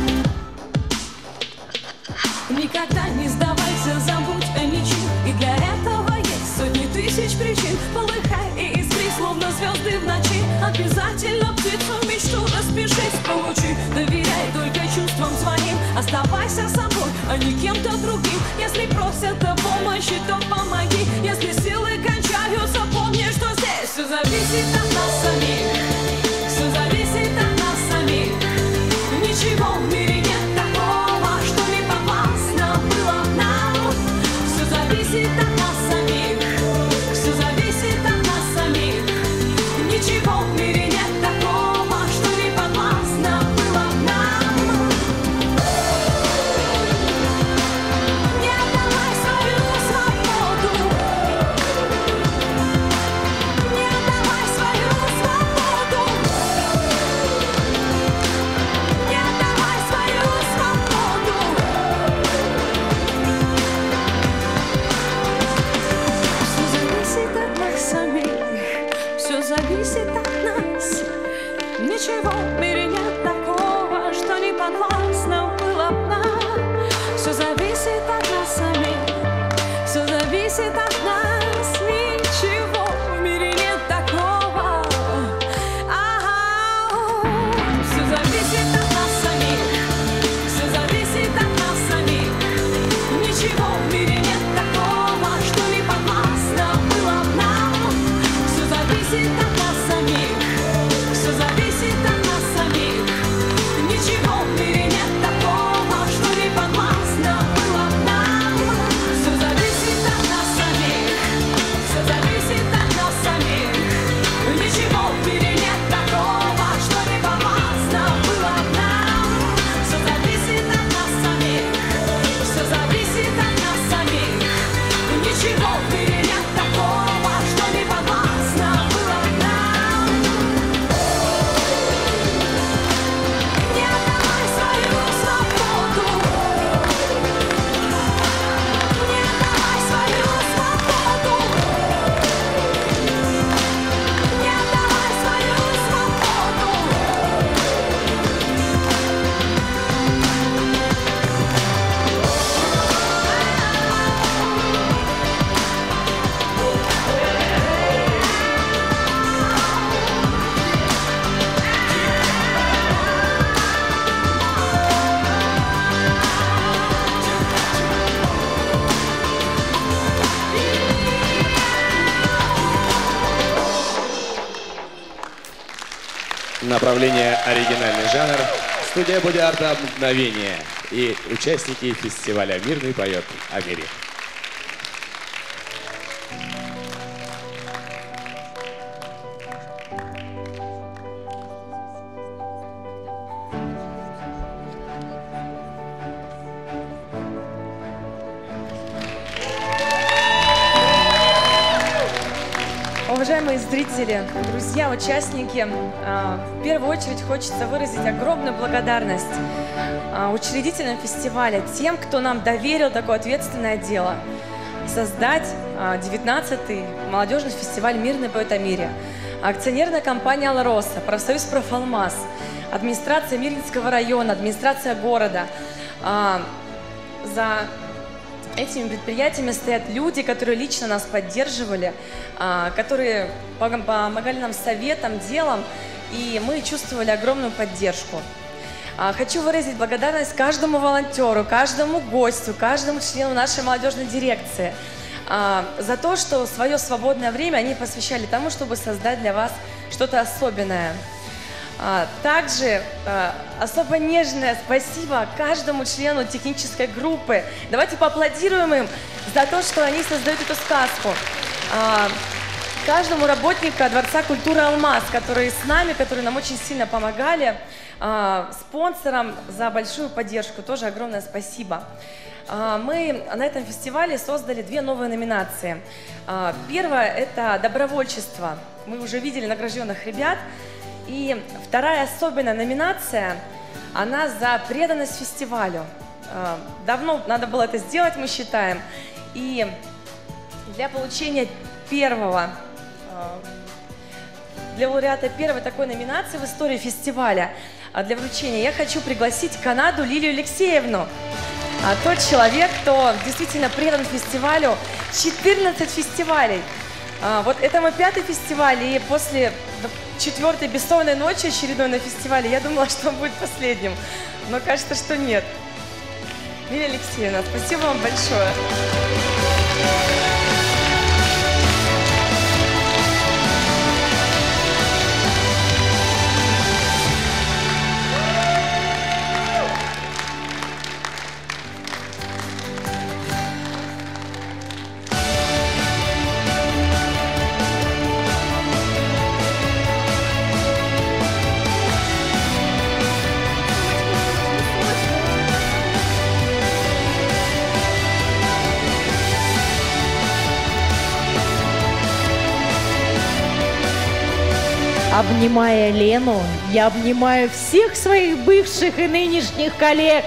Никогда не сдавайся, забудь о ничем, и для этого есть сотни тысяч причин. Полыхай и искри, словно звезды в ночи. Обязательно птицу мечту распишись, получи. Доверяй только чувствам своим, оставайся собой, а не кем-то другим. Если просят о помощи, то помоги. Если силы кончаются, помни, что здесь все зависит от нас самих, все зависит от нас самих. Ничего в мире нет такого, что не подвластно было б нам. Все зависит от нас самих, все зависит от нас самих. Ничего в мире нет такого, что не подвластно было б нам. Не отдавай свою свободу. Направление оригинальный жанр. Студия боди-арта «Мгновение» и участники фестиваля «Мирный поет о мире». Уважаемые зрители, друзья, участники, в первую очередь хочется выразить огромную благодарность учредителям фестиваля, тем, кто нам доверил такое ответственное дело – создать 19-й молодежный фестиваль «Мирный поет о мире». Акционерная компания «Алроса», профсоюз «Профалмаз», администрация Мирнинского района, администрация города. За этими предприятиями стоят люди, которые лично нас поддерживали, которые помогали нам советом, делом, и мы чувствовали огромную поддержку. Хочу выразить благодарность каждому волонтеру, каждому гостю, каждому члену нашей молодежной дирекции за то, что свое свободное время они посвящали тому, чтобы создать для вас что-то особенное. Также особо нежное спасибо каждому члену технической группы. Давайте поаплодируем им за то, что они создают эту сказку. Каждому работнику Дворца культуры «Алмаз», которые с нами, которые нам очень сильно помогали, спонсорам за большую поддержку, тоже огромное спасибо. Мы на этом фестивале создали 2 новые номинации. Первая – это добровольчество. Мы уже видели награжденных ребят. И вторая особенная номинация, она за преданность фестивалю. Давно надо было это сделать, мы считаем. И для получения для лауреата первой такой номинации в истории фестиваля, для вручения, я хочу пригласить в Канаду Лилию Алексеевну. Тот человек, кто действительно предан фестивалю, 14 фестивалей. Вот это мой 5-й фестиваль, и после 4-й бессонной ночи очередной на фестивале я думала, что он будет последним, но кажется, что нет. Лилия Алексеевна, спасибо вам большое. Обнимая Лену, я обнимаю всех своих бывших и нынешних коллег.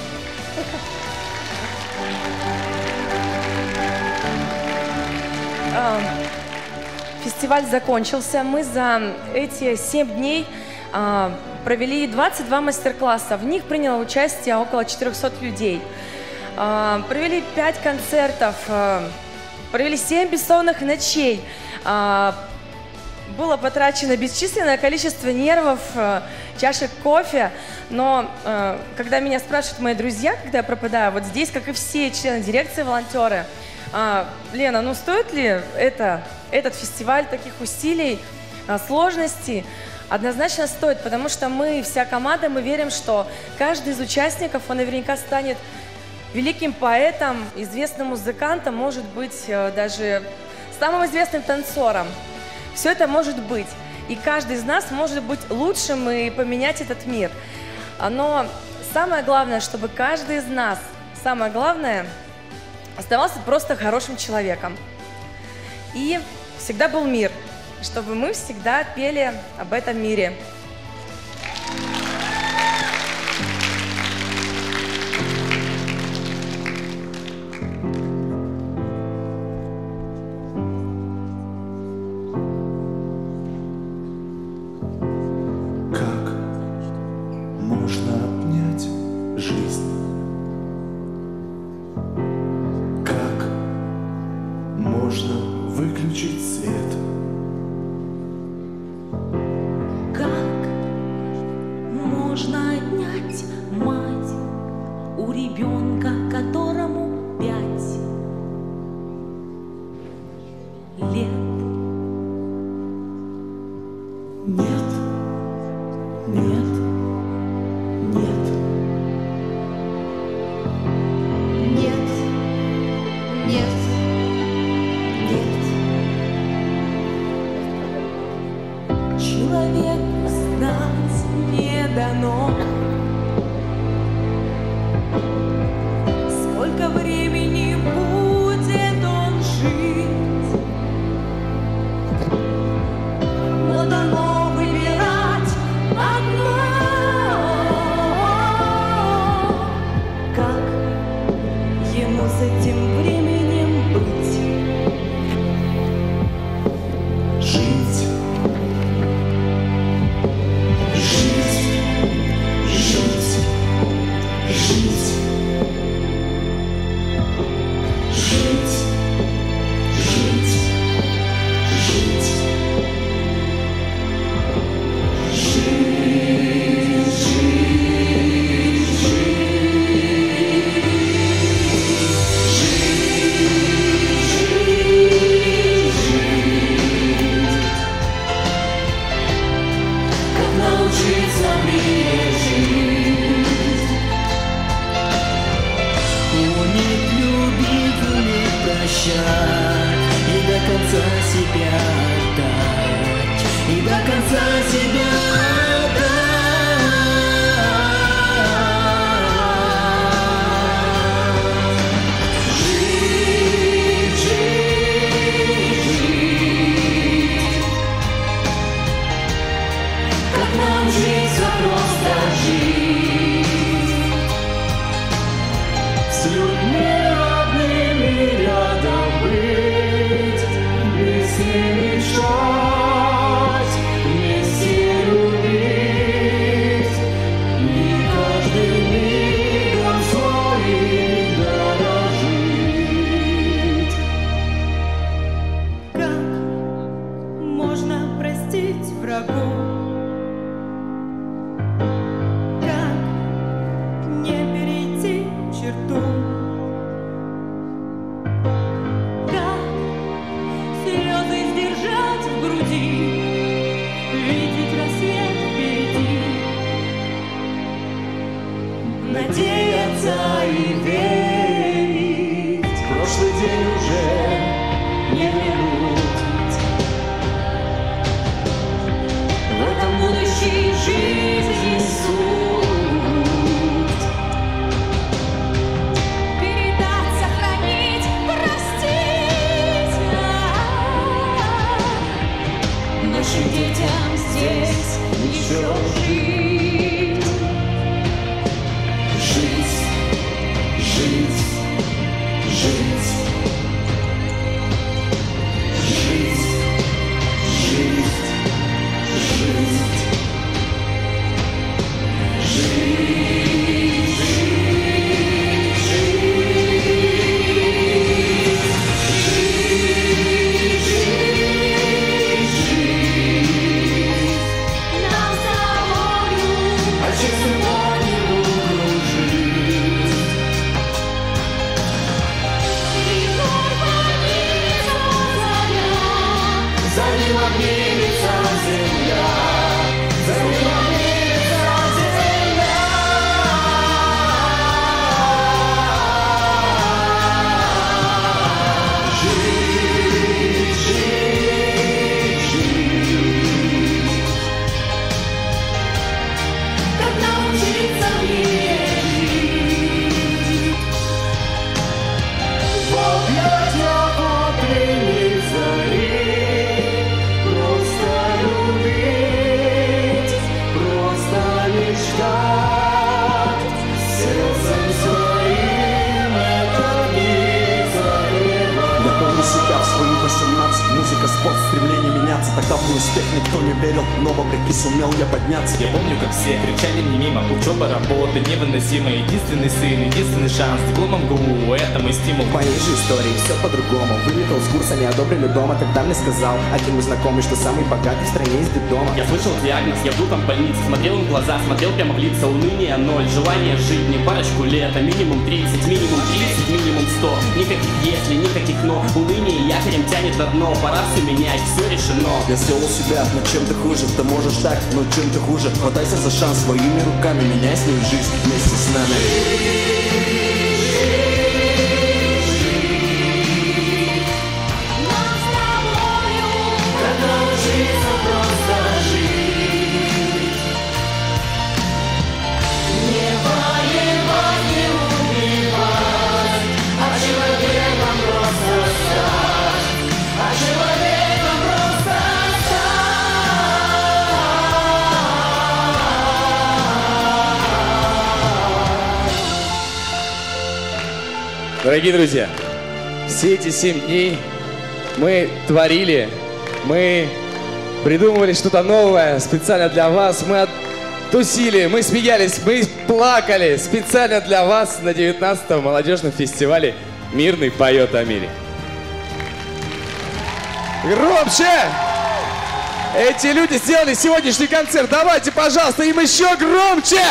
Фестиваль закончился. Мы за эти 7 дней провели 22 мастер-класса. В них приняло участие около 400 людей. Провели 5 концертов, провели 7 бессонных ночей. Было потрачено бесчисленное количество нервов, чашек кофе, но когда меня спрашивают мои друзья, когда я пропадаю, вот здесь, как и все члены дирекции, волонтеры, Лена, ну стоит ли этот фестиваль таких усилий, сложностей? Однозначно стоит, потому что мы, вся команда, мы верим, что каждый из участников, он наверняка станет великим поэтом, известным музыкантом, может быть, даже самым известным танцором. Все это может быть, и каждый из нас может быть лучшим и поменять этот мир. Но самое главное, чтобы каждый из нас, самое главное, оставался просто хорошим человеком. И всегда был мир, чтобы мы всегда пели об этом мире. этим временем быть. Жить. Жить. Жить. Жить. Жить. Жить. Жить. И до конца себя отдать, и до конца себя отдать. Жить, жить, жить. Как нам жить, а просто жить. С людьми родными рядом быть, вместе мечтать, вместе любить, и каждым мигом своим дорожить. Как можно простить врагу? Как не перейти черту? Слезы сдержать в груди, видеть рассвет впереди, надеяться и верить. Прошлый день уже не вернуть. В этом будущей жизни суть. Передать, сохранить, простить. Нашим детям здесь еще жить. Жить, жить, жить. Жить, жить, жить. Жить, жить, жить. Нам с тобою, А честно не буду жить. веков поднимется заря. За ним обнимется земля. За ним обнимется земля. Жить, жить, жить. Как научиться верить в объятиях утренней зари. Просто любить, просто мечтать, сердцем своим этот мир завоевать. Я помню себя в свои 18. Музыка, спорт, стремление меняться. Тогда в мой успех никто не верил, но вопреки сумел я подняться. Я помню, как все кричали мне мимо. Учеба, работа, невыносимо. Единственный сын, единственный шанс. Диплом МГУ, это мой стимул. В моей же истории все по-другому. Вылетел с курса, не одобрили дома. Тогда мне сказал один мой знакомый, что самый богатый в стране из детдома. Я слышал диагноз, я был там в больнице. Смотрел им в глаза, смотрел прямо в лица. Уныние 0, желание жить не парочку лет, а минимум 30, минимум 30, минимум 100. Никаких если, никаких но. Уныние якорем тянет на дно. Пора все менять, все решено. Я сделал себя, но чем ты хуже? Ты можешь так, но чем ты хуже? Хватайся за шанс своими руками, меняй свою жизнь вместе с нами. Нам с тобою, Как научиться просто жить. Не воевать, не убивать, а человеком просто стать. А человеком просто стать. Дорогие друзья, все эти 7 дней мы творили, мы придумывали что-то новое специально для вас, мы тусили, мы смеялись, мы плакали специально для вас на 19-м молодежном фестивале «Мирный поет о мире». Громче! Эти люди сделали сегодняшний концерт. Давайте, пожалуйста, им еще громче!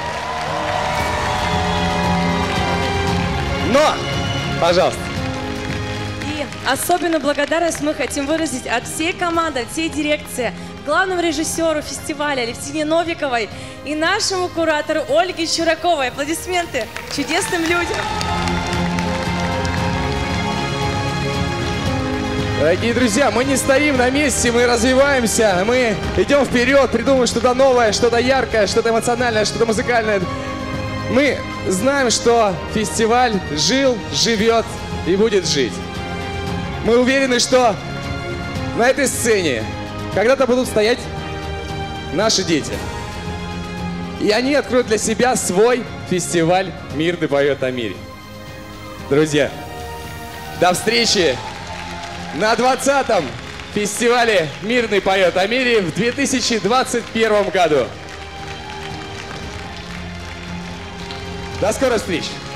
Но, пожалуйста. И особенную благодарность мы хотим выразить от всей команды, от всей дирекции, главному режиссеру фестиваля Левтине Новиковой и нашему куратору Ольге Чураковой. Аплодисменты чудесным людям. Дорогие друзья, мы не стоим на месте, мы развиваемся, мы идем вперед, придумываем что-то новое, что-то яркое, что-то эмоциональное, что-то музыкальное. Мы знаем, что фестиваль жил, живет и будет жить. Мы уверены, что на этой сцене когда-то будут стоять наши дети. И они откроют для себя свой фестиваль «Мирный поет о мире». Друзья, до встречи на 20-м фестивале «Мирный поет о мире» в 2021 году. До скорой встречи!